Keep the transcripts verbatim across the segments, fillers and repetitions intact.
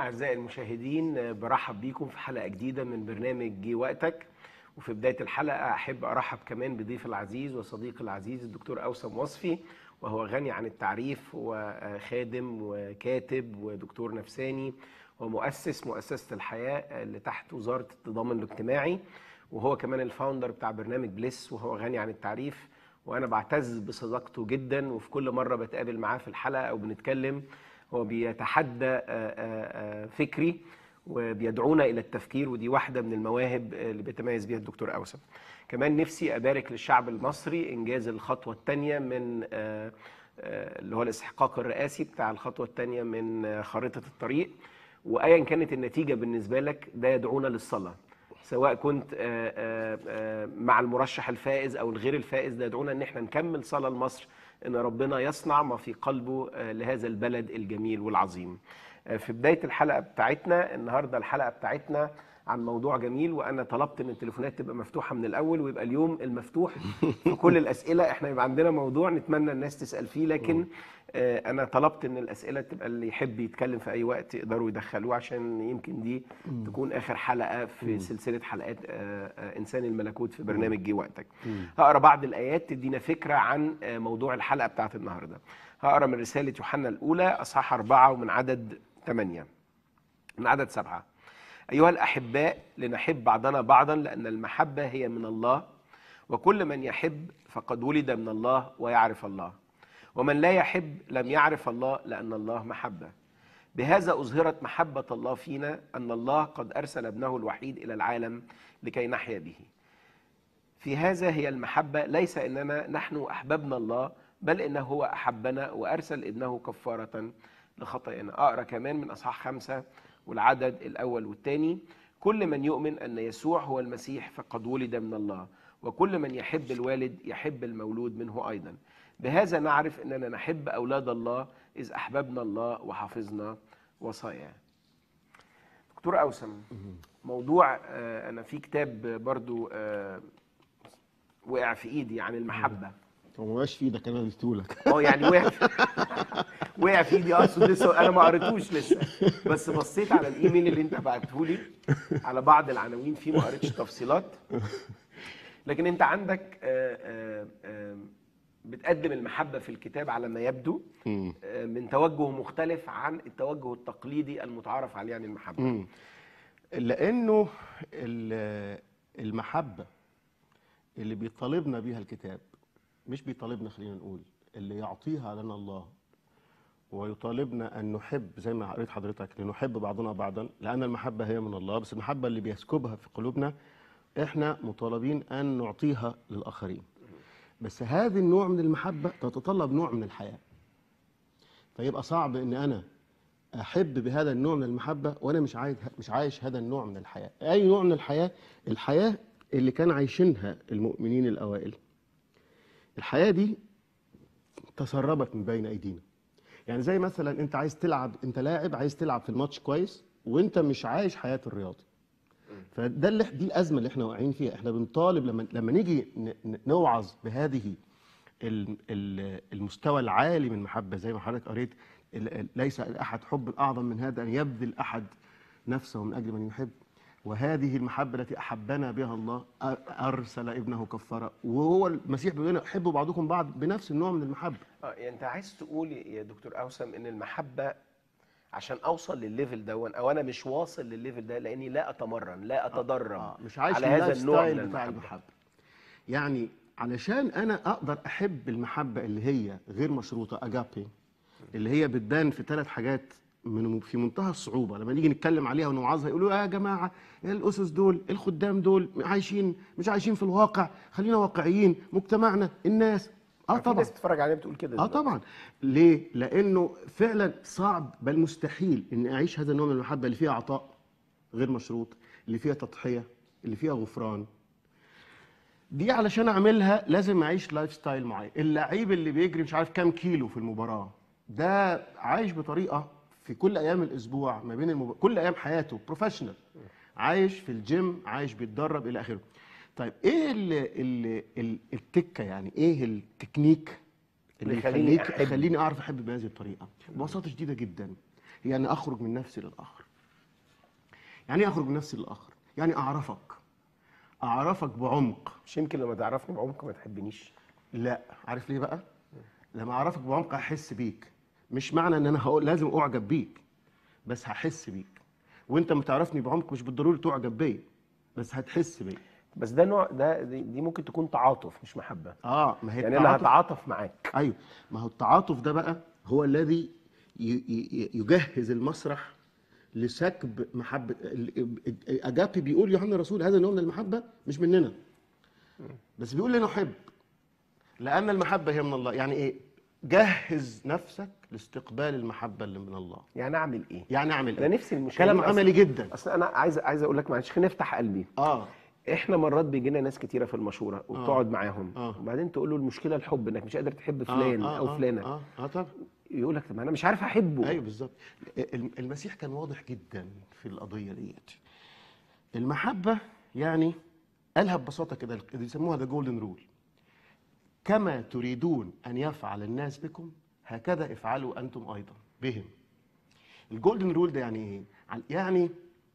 أعزائي المشاهدين، برحب بيكم في حلقة جديدة من برنامج جه وقتك. وفي بداية الحلقة أحب أرحب كمان بضيف العزيز وصديقي العزيز الدكتور أوسم وصفي، وهو غني عن التعريف، وخادم وكاتب ودكتور نفساني ومؤسس مؤسسة الحياة اللي تحت وزارة التضامن الاجتماعي، وهو كمان الفاوندر بتاع برنامج بليس، وهو غني عن التعريف. وأنا بعتز بصداقته جدا، وفي كل مرة بتقابل معاه في الحلقة أو بنتكلم هو بيتحدى فكري وبيدعونا إلى التفكير، ودي واحدة من المواهب اللي بيتميز بيها الدكتور أوسم. كمان نفسي أبارك للشعب المصري إنجاز الخطوة الثانية من اللي هو الاستحقاق الرئاسي بتاع الخطوة الثانية من خارطة الطريق، وأيا كانت النتيجة بالنسبة لك ده يدعونا للصلاة، سواء كنت مع المرشح الفائز أو الغير الفائز، ده يدعونا إن احنا نكمل صلاة لمصر إن ربنا يصنع ما في قلبه لهذا البلد الجميل والعظيم. في بداية الحلقة بتاعتنا النهاردة، الحلقة بتاعتنا عن موضوع جميل، وأنا طلبت إن التليفونات تبقى مفتوحة من الأول، ويبقى اليوم المفتوح في كل الأسئلة. إحنا يبقى عندنا موضوع نتمنى الناس تسأل فيه، لكن أنا طلبت إن الأسئلة تبقى اللي يحب يتكلم في أي وقت يقدروا يدخلوه، عشان يمكن دي تكون آخر حلقة في سلسلة حلقات إنسان الملكوت في برنامج جه وقتك. هقرأ بعض الآيات تدينا فكرة عن موضوع الحلقة بتاعت النهاردة. هقرأ من رسالة يوحنا الأولى أصحاح أربعة ومن عدد ثمانية من عدد سبعة. أيها الأحباء، لنحب بعضنا بعضا، لأن المحبة هي من الله، وكل من يحب فقد ولد من الله ويعرف الله، ومن لا يحب لم يعرف الله، لأن الله محبة. بهذا أظهرت محبة الله فينا، أن الله قد أرسل ابنه الوحيد إلى العالم لكي نحيا به. في هذا هي المحبة، ليس إننا نحن أحببنا الله، بل إنه هو أحبنا وأرسل ابنه كفارة لخطايانا. أقرأ كمان من أصحاح خمسة والعدد الأول والثاني. كل من يؤمن أن يسوع هو المسيح فقد ولد من الله، وكل من يحب الوالد يحب المولود منه أيضا. بهذا نعرف أننا نحب أولاد الله، إذ أحببنا الله وحفظنا وصاياه. دكتور أوسم، موضوع أنا في كتاب برضو وقع في إيدي عن المحبة. هو ما بقاش في ايدك، انا اديتهولك. اه يعني وقع وقع في ايدي، اقصد لسه انا ما قريتوش لسه، بس بصيت على الايميل اللي انت بعته لي على بعض العناوين فيه، ما قريتش تفصيلات. لكن انت عندك آآ آآ بتقدم المحبة في الكتاب على ما يبدو من توجه مختلف عن التوجه التقليدي المتعارف عليه عن المحبة. لانه المحبة اللي بيطالبنا بيها الكتاب، مش بيطالبنا، خلينا نقول اللي يعطيها لنا الله، ويطالبنا أن نحب زي ما قريت حضرتك، لنحب بعضنا بعضا، لأن المحبة هي من الله. بس المحبة اللي بيسكبها في قلوبنا إحنا مطالبين أن نعطيها للآخرين. بس هذا النوع من المحبة تتطلب نوع من الحياة، فيبقى صعب أن أنا أحب بهذا النوع من المحبة وأنا مش عايش مش عايش هذا النوع من الحياة. أي نوع من الحياة؟ الحياة اللي كان عايشينها المؤمنين الأوائل. الحياة دي تسربت من بين أيدينا. يعني زي مثلا أنت عايز تلعب، أنت لاعب عايز تلعب في الماتش كويس، وأنت مش عايش حياة الرياضي. فده اللي دي الأزمة اللي احنا واقعين فيها. احنا بنطالب لما لما نيجي نوعظ بهذه المستوى العالي من المحبة، زي ما حضرتك قريت، ليس لأحد حب أعظم من هذا، أن يبذل أحد نفسه من أجل من يحب. وهذه المحبة التي أحبنا بها الله، أرسل ابنه كفارة. وهو المسيح بيقول لنا حبوا بعضكم بعض بنفس النوع من المحبة. اه يعني أنت عايز تقول يا دكتور أوسم إن المحبة عشان أوصل للليفل ده، أو أنا مش واصل للليفل ده لأني لا أتمرن لا أتدرب آه. مش عايش على هذا النوع من بتاع المحبة. المحبة. يعني علشان أنا أقدر أحب المحبة اللي هي غير مشروطة، أجابي، اللي هي بتبان في ثلاث حاجات من في منتهى الصعوبة. لما نيجي نتكلم عليها ونوعظها يقولوا يا جماعة الأسس دول، الخدام دول عايشين مش عايشين في الواقع، خلينا واقعيين، مجتمعنا، الناس. اه طبعا الناس بتتفرج علينا بتقول كده. اه طبعا. ليه؟ لأنه فعلا صعب بل مستحيل إن أعيش هذا النوع من المحبة اللي فيها عطاء غير مشروط، اللي فيها تضحية، اللي فيها غفران. دي علشان أعملها لازم أعيش لايف ستايل معين. اللعيب اللي بيجري مش عارف كام كيلو في المباراة، ده عايش بطريقة في كل أيام الأسبوع ما بين المب... كل أيام حياته بروفيشنال، عايش في الجيم، عايش بيتدرب إلى آخره. طيب إيه ال ال التكة، يعني إيه التكنيك اللي يخليك يخليني أعرف أحب بهذه الطريقة؟ ببساطة شديدة جدا، يعني أخرج من نفسي للآخر. يعني ايه اخرج من نفسي للاخر؟ يعني اعرفك اعرفك بعمق. مش يمكن لما تعرفني بعمق ما تحبنيش؟ لا، عارف ليه بقى؟ لما اعرفك بعمق هحس بيك. مش معنى ان انا هقول لازم اعجب بيك، بس هحس بيك. وانت ما تعرفني بعمق مش بالضروري تعجب بيا، بس هتحس بيا. بس ده نوع ده دي, دي ممكن تكون تعاطف مش محبه. اه، ما هي يعني انا هتعاطف معاك. ايوه، ما هو التعاطف ده بقى هو الذي ي- ي- يجهز المسرح لسكب محبه. اجابي بيقول يوحنا الرسول هذا نوع من المحبه مش مننا، بس بيقول لي نحب لان المحبه هي من الله. يعني ايه؟ جهز نفسك لاستقبال المحبه اللي من الله. يعني اعمل ايه؟ يعني اعمل انا ايه؟ نفسي المشاهدين كلام عملي جدا. اصل انا عايز عايز اقول لك معلش، خلينا نفتح قلبي. اه احنا مرات بيجي لنا ناس كتيره في المشوره وبتقعد آه. معاهم آه. وبعدين تقول له المشكله الحب، انك مش قادر تحب آه. فلان آه. او آه. فلانه. اه اه طبعا. يقول لك طب انا مش عارف احبه. ايوه بالظبط. الم- المسيح كان واضح جدا في القضيه ديت. المحبه يعني قالها ببساطه كده، اللي يسموها ذا جولدن رول: كما تريدون ان يفعل الناس بكم هكذا افعلوا انتم ايضا بهم. الجولدن رول ده يعني ايه؟ يعني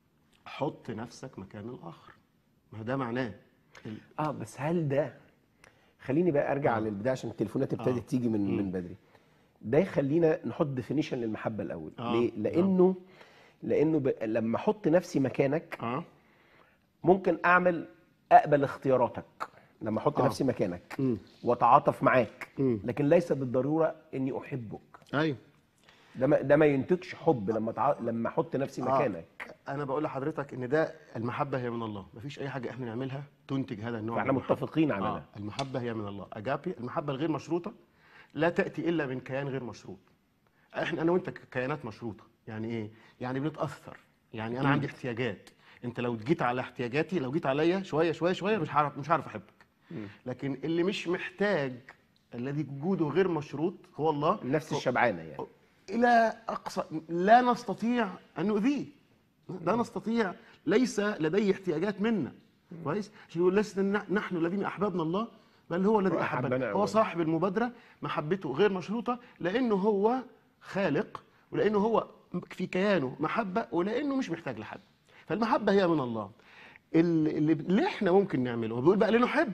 حط نفسك مكان الاخر. ما ده معناه ال- اه بس هل ده، خليني بقى ارجع آه. للبدايه عشان التليفونات ابتدت آه. تيجي من مم. من بدري. ده يخلينا نحط ديفينيشن للمحبه الاول. آه. ليه؟ لانه لانه ب... لما احط نفسي مكانك اه ممكن اعمل اقبل اختياراتك لما احط آه. نفسي مكانك مم. واتعاطف معاك، مم. لكن ليس بالضروره اني احبك. ايوه. ده ما ده ما ينتجش حب لما تع... لما احط نفسي مكانك. آه. انا بقول لحضرتك ان ده المحبه هي من الله. مفيش اي حاجه احنا نعملها تنتج هذا النوع فاحنا من المحبة. متفقين على آه. ده. المحبه هي من الله. اجابي المحبه الغير مشروطه لا تاتي الا من كيان غير مشروط. احنا انا وانت كيانات مشروطه. يعني ايه؟ يعني بنتاثر. يعني انا عندي احتياجات، انت لو جيت على احتياجاتي، لو جيت عليا شويه شويه شويه مش هعرف مش هعرف احبك. لكن اللي مش محتاج، الذي وجوده غير مشروط هو الله. النفس الشبعانه يعني. الى اقصى لا نستطيع ان نؤذيه. لا نستطيع، ليس لديه احتياجات منا. كويس؟ عشان يقول لسنا نحن الذين احببنا الله بل هو الذي هو احبنا. أحبنا هو أولاً. صاحب المبادره، محبته غير مشروطه لانه هو خالق، ولانه هو في كيانه محبه، ولانه مش محتاج لحد. فالمحبه هي من الله. اللي, اللي احنا ممكن نعمله، هو بيقول بقى لنحب.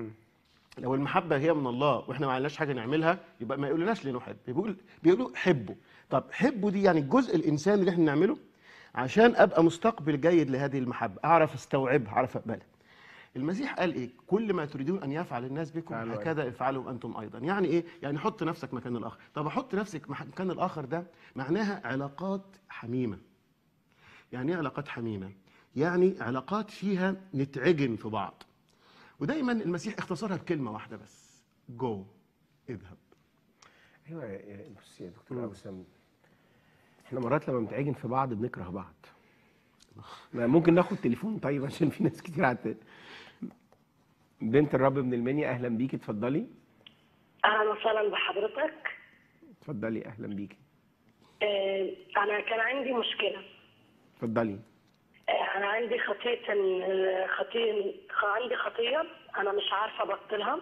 لو المحبه هي من الله واحنا ما عندناش حاجه نعملها، يبقى ما يقولناش لنحب. بيقول بيقولوا حبوا. طب حبوا دي يعني الجزء الانساني اللي احنا نعمله عشان ابقى مستقبل جيد لهذه المحبه، اعرف استوعبها، اعرف اقبلها. المسيح قال ايه؟ كل ما تريدون ان يفعل الناس بكم فعلوا هكذا افعلوا انتم ايضا. يعني ايه؟ يعني حط نفسك مكان الاخر. طب احط نفسك مح- مكان الاخر ده معناها علاقات حميمه. يعني ايه علاقات حميمه؟ يعني علاقات فيها نتعجن في بعض. ودايما المسيح اختصرها بكلمه واحده بس: جو، اذهب. ايوه يا- يا- بص يا دكتور اوسام، احنا مرات لما بنتعجن في بعض بنكره بعض. ما ممكن ناخد تليفون طيب عشان في ناس كتير عت... بنت الرب من المنيا، اهلا بيكي، اتفضلي. اهلا وسهلا بحضرتك. اتفضلي اهلا بيكي. آه، انا كان عندي مشكله. اتفضلي. آه، انا عندي خطيه آه، خطيه عندي خطيه انا مش عارفه ابطلها.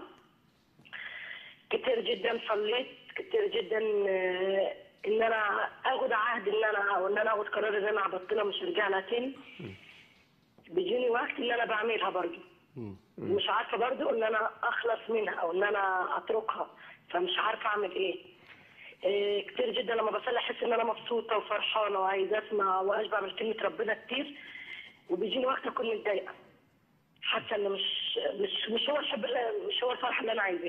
كتير جدا صليت كتير جدا آه، ان انا اخد عهد ان انا او ان انا اخد قرار ان انا ابطلها مش ارجع لها تاني. بيجيني وقت ان انا بعملها برضه، مش عارفه برضه ان انا اخلص منها او ان انا اتركها، فمش عارفه اعمل ايه. إيه، كتير جدا لما بصلي احس ان انا مبسوطه وفرحانه وعايزه اسمع واشبع من كلمه ربنا كتير، وبيجيني وقت اكون متضايقه، حاسه ان مش مش مش هو الحب مش هو الفرح اللي انا عايزاه.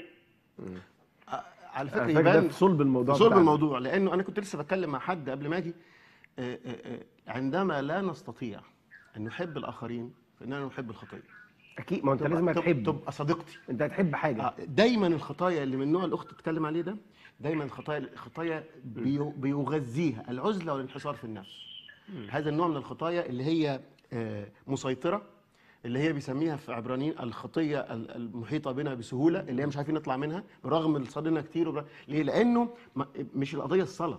على فكره على فكرة ده يبان في صلب الموضوع في صلب بتاعنا. الموضوع، لانه انا كنت لسه بتكلم مع حد قبل ما اجي. آه، آه، آه، عندما لا نستطيع ان نحب الاخرين فاننا نحب الخطيه. اكيد، ما انت تبقى- لازم تبقى- هتحب. تبقى صديقتي. انت هتحب حاجه. آه، دايما الخطايا اللي من نوع الاخت بتتكلم عليه ده، دايما الخطايا الخطايا بيو- بيغذيها العزله والانحصار في النفس. هذا النوع من الخطايا اللي هي آه، مسيطره، اللي هي بيسميها في عبرانيين الخطيه ال- المحيطه بنا بسهوله، اللي هي مش عارفين نطلع منها برغم الصدنا كتير. وبر... ليه؟ لانه ما- مش القضيه الصلاه.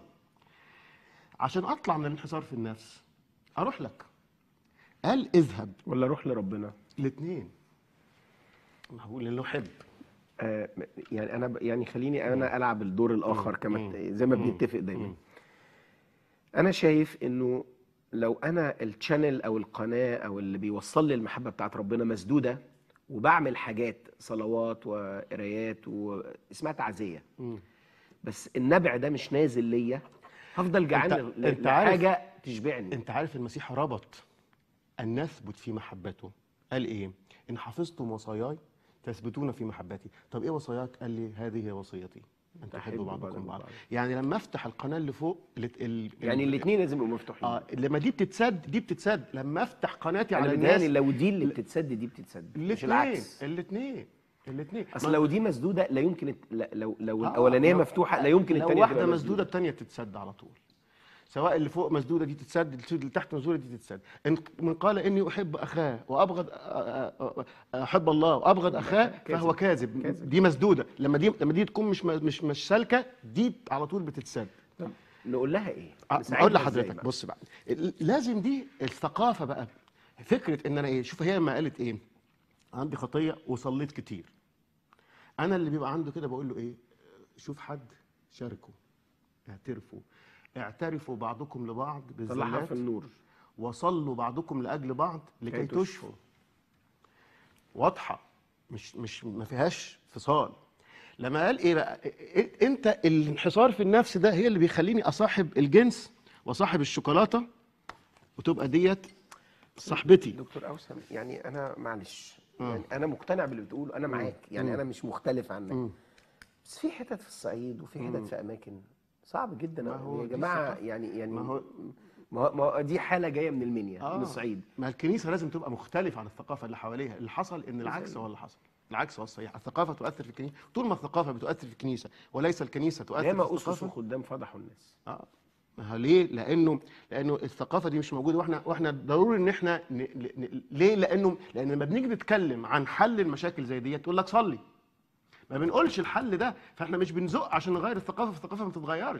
عشان اطلع من الانحصار في النفس اروح لك. قال اذهب. ولا روح لربنا. الاثنين. ما هقول انه حب. آه يعني انا ب- يعني خليني انا العب الدور الاخر كما مم. زي ما مم. بنتفق دايما. مم. انا شايف انه لو انا الشانل او القناه او اللي بيوصل لي المحبه بتاعت ربنا مسدوده، وبعمل حاجات صلوات وقرايات واسمها تعزيه، مم. بس النبع ده مش نازل ليا، هفضل جعان انت, ل- انت عارف لحاجه تشبعني. انت عارف المسيح ربط ان نثبت في محبته. قال ايه؟ ان حفظتم وصاياي تثبتون في محبتي. طب ايه وصاياك؟ قال لي هذه هي وصيتي ان تحبوا بعضكم بعض. يعني لما افتح القناه اللي فوق ال ال يعني الاثنين لازم يبقوا مفتوحين. اه لما دي بتتسد دي بتتسد، لما افتح قناتي انا على بيتهيألي الناس لو دي اللي بتتسد دي بتتسد مش العكس. الاثنين الاثنين اصل لو دي مسدوده لا يمكن الت- لا- لو لو آه، الاولانيه لو- مفتوحه لا يمكن لو الثانيه واحده تبقى مسدوده الثانيه تتسد على طول. سواء اللي فوق مسدوده دي تتسد، اللي تحت مسدوده دي تتسد. إن من قال اني احب اخاه وابغض احب الله وابغض اخاه فهو كاذب. كاذب. دي مسدوده. لما دي لما دي تكون مش مش مش سالكه، دي على طول بتتسد. نقول لها ايه؟ آه، نساعدها اقول إزاي لحضرتك بقى؟ بص بقى، لازم دي الثقافه بقى. فكره ان انا ايه، شوف هي لما قالت ايه، عندي خطيه وصليت كتير، انا اللي بيبقى عنده كده بقول له ايه، شوف حد شاركه، اعترفوا اعترفوا بعضكم لبعض طلعها بالزلات في النور. وصلوا بعضكم لاجل بعض لكي كي تشفوا. تشفوا. واضحه، مش مش ما فيهاش فصال. لما قال ايه بقى، إيه- انت الانحصار في النفس ده هي اللي بيخليني اصاحب الجنس واصاحب الشوكولاته وتبقى ديت صاحبتي. دكتور اوسم، يعني انا معلش، يعني انا مقتنع باللي بتقوله، انا معاك، يعني انا مش مختلف عنك، بس في حتت في الصعيد وفي حتت في اماكن صعب جدا. ما هو يا دي جماعه الثقافة. يعني يعني ما هو ما هو ما هو دي حاله جايه من المنيا، آه. من الصعيد. ما الكنيسه لازم تبقى مختلفه عن الثقافه اللي حواليها. اللي حصل ان العكس هو اللي حصل. العكس هو الصحيح. الثقافه تؤثر في الكنيسه. طول ما الثقافه بتؤثر في الكنيسه وليس الكنيسه تؤثر ياما في اسس الثقافه. وخدام فضحوا الناس. اه ما هو ليه؟ لانه لانه الثقافه دي مش موجوده، واحنا واحنا ضروري ان احنا ن... ن... ليه؟ لانه لان لما بنيجي نتكلم عن حل المشاكل زي ديت تقول لك صلي. ما بنقولش الحل ده، فاحنا مش بنزق عشان نغير الثقافه، فالثقافه ما تتغيرش.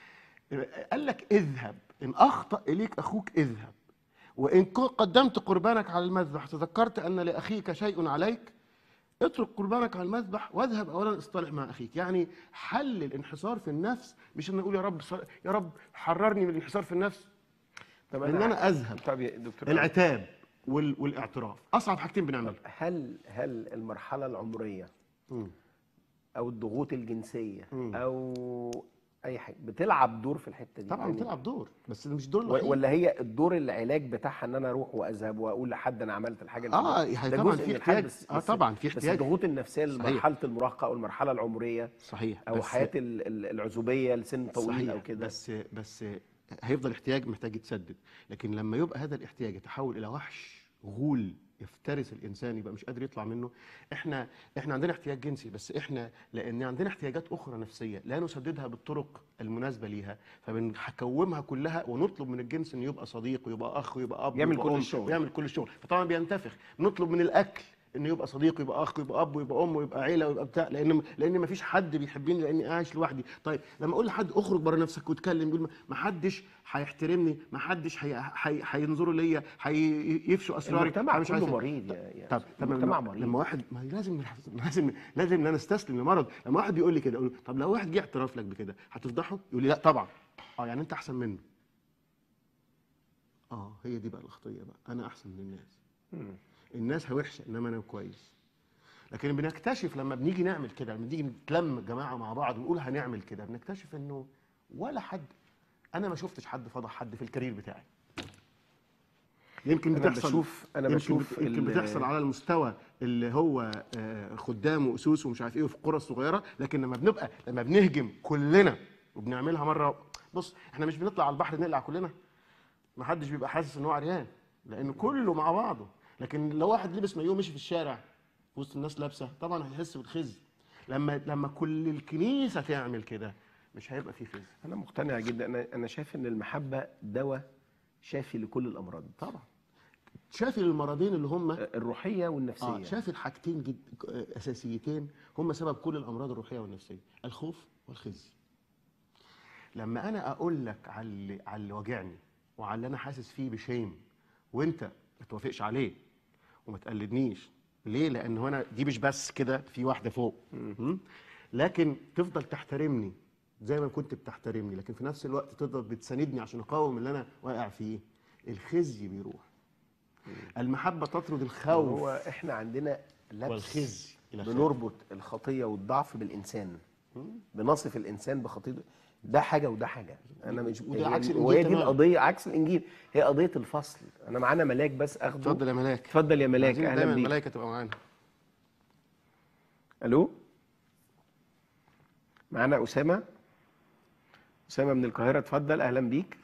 قال لك اذهب ان اخطا اليك اخوك اذهب، وان كنت قدمت قربانك على المذبح تذكرت ان لاخيك شيء عليك اترك قربانك على المذبح واذهب اولا اصطلح مع اخيك. يعني حل الانحصار في النفس مش ان اقول يا رب يا رب حررني من الانحصار في النفس، طب ان انا اذهب. طب يا دكتور، العتاب وال... والاعتراف اصعب حاجتين بنعملها. هل هل المرحله العمريه مم. او الضغوط الجنسيه مم. او اي حاجه بتلعب دور في الحته دي؟ طبعا يعني بتلعب دور، بس مش دور و- الوحيد. ولا هي الدور العلاج بتاعها ان انا اروح واذهب واقول لحد انا عملت الحاجه اللي اه ده يعني ده طبعا جزء في من الحل، احتياج. بس اه بس- طبعا في بس احتياج. الضغوط النفسيه صحيح. لمرحله المراهقه او المرحله العمريه صحيح. او بس حياه ال- ال- العزوبيه لسن طويل صحيح. او كده. بس بس هيفضل احتياج محتاج يتسدد، لكن لما يبقى هذا الاحتياج يتحول الى وحش غول يفترس الانسان يبقى مش قادر يطلع منه. احنا احنا عندنا احتياج جنسي، بس احنا لان عندنا احتياجات اخرى نفسيه لا نسددها بالطرق المناسبه ليها، فبنكومها كلها ونطلب من الجنس انه يبقى صديق ويبقى اخ ويبقى اب يعمل ويبقى كل أم الشغل. ويعمل كل الشغل، فطبعا بينتفخ. نطلب من الاكل انه يبقى صديق ويبقى اخ ويبقى اب ويبقى ام ويبقى عيله ويبقى بتاع، لان لان ما فيش حد بيحبني لاني عايش لوحدي. طيب لما اقول لحد اخرج بره نفسك واتكلم، يقول ما حدش هيحترمني، ما حدش هينظروا ليا، هيفشوا اسراري. المجتمع مش كله عايز- مريض يا يا طب طب المجتمع لما, مريض. لما واحد ما هي لازم لازم لازم ان انا استسلم لمرض. لما واحد بيقول لي كده اقول له طب لو واحد جه اعترف لك بكده هتفضحه؟ يقول لي لا طبعا. اه يعني انت احسن منه. اه هي دي بقى الاخطيه بقى، انا احسن من الناس. مم. الناس وحشه انما انا كويس. لكن بنكتشف لما بنيجي نعمل كده، لما بنيجي نتلم جماعه مع بعض ونقول هنعمل كده، بنكتشف انه ولا حد، انا ما شفتش حد فضح حد في الكارير بتاعي. يمكن أنا بتحصل بشوف أنا يمكن بشوف يمكن ال- بتحصل على المستوى اللي هو آه، خدام واسوس ومش عارف ايه وفي القرى الصغيره، لكن لما بنبقى لما بنهجم كلنا وبنعملها مره. بص احنا مش بنطلع على البحر نقلع كلنا، ما حدش بيبقى حاسس ان هو عريان لانه كله مع بعضه. لكن لو واحد لبس مايوه مشي في الشارع وسط الناس لابسه طبعا هيحس بالخزي. لما لما كل الكنيسه تعمل كده مش هيبقى فيه خزي. انا مقتنع جدا. انا انا شايف ان المحبه دواء شافي لكل الامراض طبعا شافي المرضين اللي هم الروحيه والنفسيه. اه شاف الحاجتين جد اساسيتين هم سبب كل الامراض الروحيه والنفسيه، الخوف والخزي. لما انا اقول لك على اللي على اللي واجعني وعلى اللي انا حاسس فيه بشيم وانت ما توافقش عليه وما تقلدنيش ليه؟ لان هنا دي مش بس كده في واحده فوق، م? لكن تفضل تحترمني زي ما كنت بتحترمني، لكن في نفس الوقت تفضل بتساندني عشان اقاوم اللي انا واقع فيه. الخزي بيروح. المحبه تطرد الخوف هو احنا عندنا لبس والخزي إلى آخره. بنربط الخطيه والضعف بالانسان، بنصف الانسان بخطيئته. ده حاجه وده حاجه. انا مش وده عكس الإنجيل وهي دي تماماً. القضيه، عكس الانجيل. هي قضيه الفصل. انا معانا ملاك بس اخده. اتفضل يا ملاك. اتفضل يا ملاك، عايزين اهلا دايما بيك. الملائكه تبقى معانا. الو، معانا اسامه. اسامه من القاهره، اتفضل، اهلا بيك.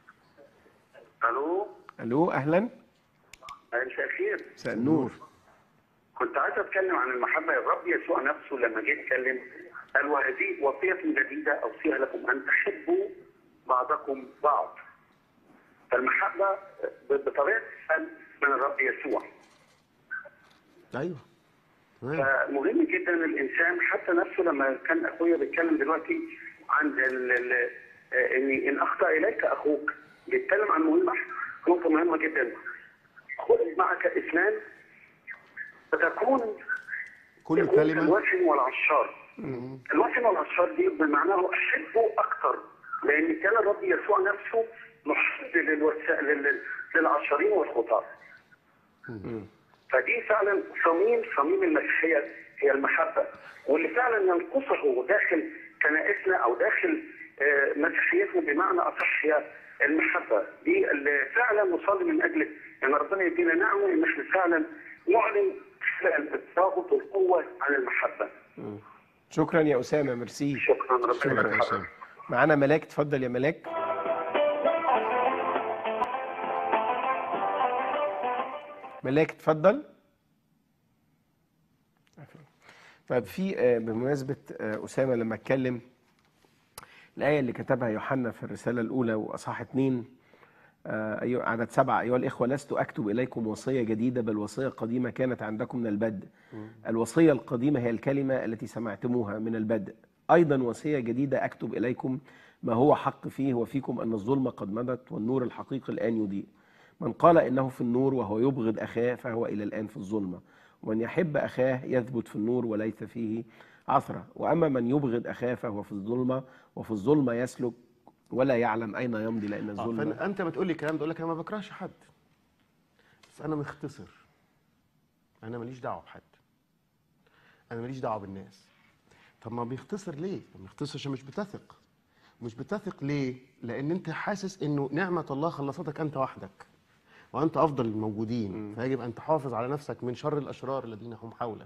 الو. الو، اهلا. مساء الخير. مساء النور. كنت عايز اتكلم عن المحبه. الرب يسوع نفسه لما جه يتكلم قال: وهذه وصيه جديده اوصيها لكم ان تحبوا بعضكم بعض. فالمحبه بطبيعه الحال من الرب يسوع. ايوه تمام. فمهم جدا الانسان حتى نفسه. لما كان اخويا بيتكلم دلوقتي عن ال ال ان ان اخطا اليك اخوك، بيتكلم عن مهمه نقطه مهمه جدا. خذ معك اثنان فتكون كل كلمه الوثن والعشار. الوثن والعشار دي بمعناه احبه اكثر، لان كان الرب يسوع نفسه محب للوسائل للعشارين والخطاه. فدي فعلا صميم صميم المسيحيه هي المحبه، واللي فعلا ينقصه داخل كنائسنا او داخل مسيحيتنا بمعنى اصح هي المحبه. دي اللي فعلا نصلي من اجل ان ربنا يدينا نعمه ان احنا فعلا نعلن الترابط والقوه عن المحبه. شكرا يا اسامه، ميرسي. شكرا، ربنا شكرا يا يبارك أسامة. فيك. معانا ملاك، اتفضل يا ملاك. ملاك اتفضل. طيب، في آه، بمناسبة آه، أسامة لما اتكلم، الآية اللي كتبها يوحنا في الرسالة الأولى وأصحاح اتنين، آه، أيوة عدد سبعة: أيها الإخوة لست أكتب إليكم وصية جديدة بل وصية قديمة كانت عندكم من البدء. الوصية القديمة هي الكلمة التي سمعتموها من البدء. أيضا وصية جديدة أكتب إليكم ما هو حق فيه وفيكم أن الظلمة قد مضت والنور الحقيقي الآن يضيء. من قال إنه في النور وهو يبغض أخاه فهو إلى الآن في الظلمة، ومن يحب أخاه يثبت في النور وليس فيه عثرة. وأما من يبغض أخاه فهو في الظلمة وفي الظلمة يسلك ولا يعلم أين يمضي لأن الظلمة. فانت بتقول لي الكلام ده، اقول لك انا ما بكرهش حد، بس انا مختصر. انا ماليش دعوه بحد، انا ماليش دعوه بالناس. طب ما بيختصر ليه؟ ما بيختصر عشان مش بتثق. مش بتثق ليه؟ لان انت حاسس انه نعمه الله خلصتك انت وحدك وانت افضل الموجودين، فيجب ان تحافظ على نفسك من شر الاشرار الذين هم حولك.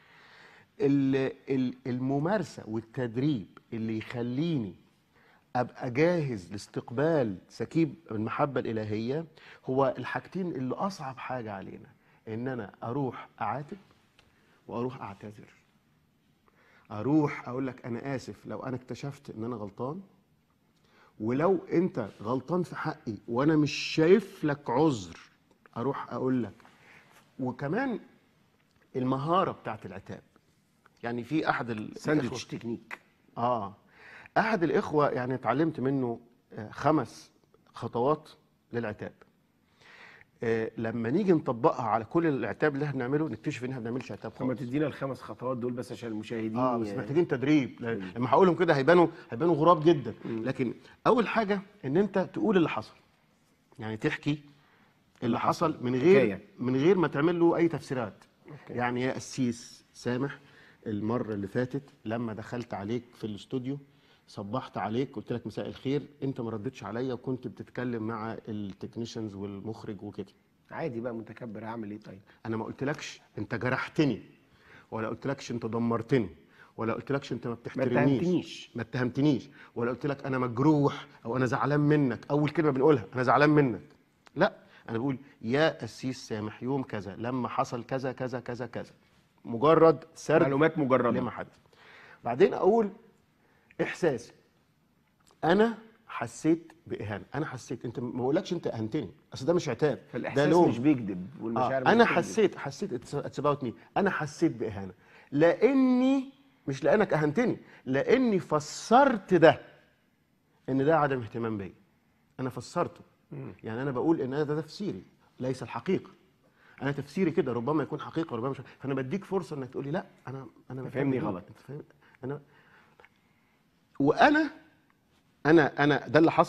ال- ال- الممارسه والتدريب اللي يخليني ابقى جاهز لاستقبال سكيب المحبه الالهيه هو الحاجتين اللي اصعب حاجه علينا، ان انا اروح اعاتب واروح اعتذر. اروح اقول لك انا اسف لو انا اكتشفت ان انا غلطان، ولو انت غلطان في حقي وانا مش شايف لك عذر اروح اقول لك. وكمان المهاره بتاعت العتاب. يعني في احد ال- ساندويتش تكنيك. اه احد الاخوه يعني اتعلمت منه آه، خمس خطوات للعتاب. آه، لما نيجي نطبقها على كل العتاب اللي احنا بنعمله نكتشف ان احنا ما بنعملش عتاب طب ما خالص. تدينا الخمس خطوات دول بس عشان المشاهدين. اه بس ي- محتاجين تدريب. ل- لما هقولهم كده هيبانوا هيبانوا غراب جدا. لكن اول حاجه ان انت تقول اللي حصل، يعني تحكي اللي حصل من غير حكاية. من غير ما تعمل له اي تفسيرات. أوكي. يعني يا قسيس سامح، المره اللي فاتت لما دخلت عليك في الاستوديو صبحت عليك قلت لك مساء الخير، انت ما ردتش عليا وكنت بتتكلم مع التكنيشنز والمخرج وكده. عادي بقى، متكبر، هعمل ايه طيب؟ انا ما قلتلكش انت جرحتني، ولا قلتلكش انت دمرتني، ولا قلتلكش انت ما بتحترمنيش، اتهمتنيش. ما اتهمتنيش، ولا قلت لك انا مجروح او انا زعلان منك. اول كلمه بنقولها انا زعلان منك. لا، انا بقول يا قسيس سامح يوم كذا لما حصل كذا كذا كذا كذا. مجرد سرد معلومات مجرده. لما حدث. بعدين اقول احساسي، انا حسيت باهانه، انا حسيت. انت ما بقولكش انت اهنتني، اصل ده مش عتاب، ده فالاحساس لوم. مش بيكذب والمشاعر آه. مش انا بتكذب. حسيت حسيت اتس اباوت مي، انا حسيت باهانه لاني مش لانك اهنتني، لاني فسرت ده ان ده عدم اهتمام بيا. انا فسرته. يعني انا بقول ان ده, ده تفسيري ليس الحقيقه. انا تفسيري كده، ربما يكون حقيقه وربما مش. فانا بديك فرصه انك تقول لي لا انا انا فاهمني بتكلم غلط. انت فاهم. انا وانا انا انا ده اللي حصل.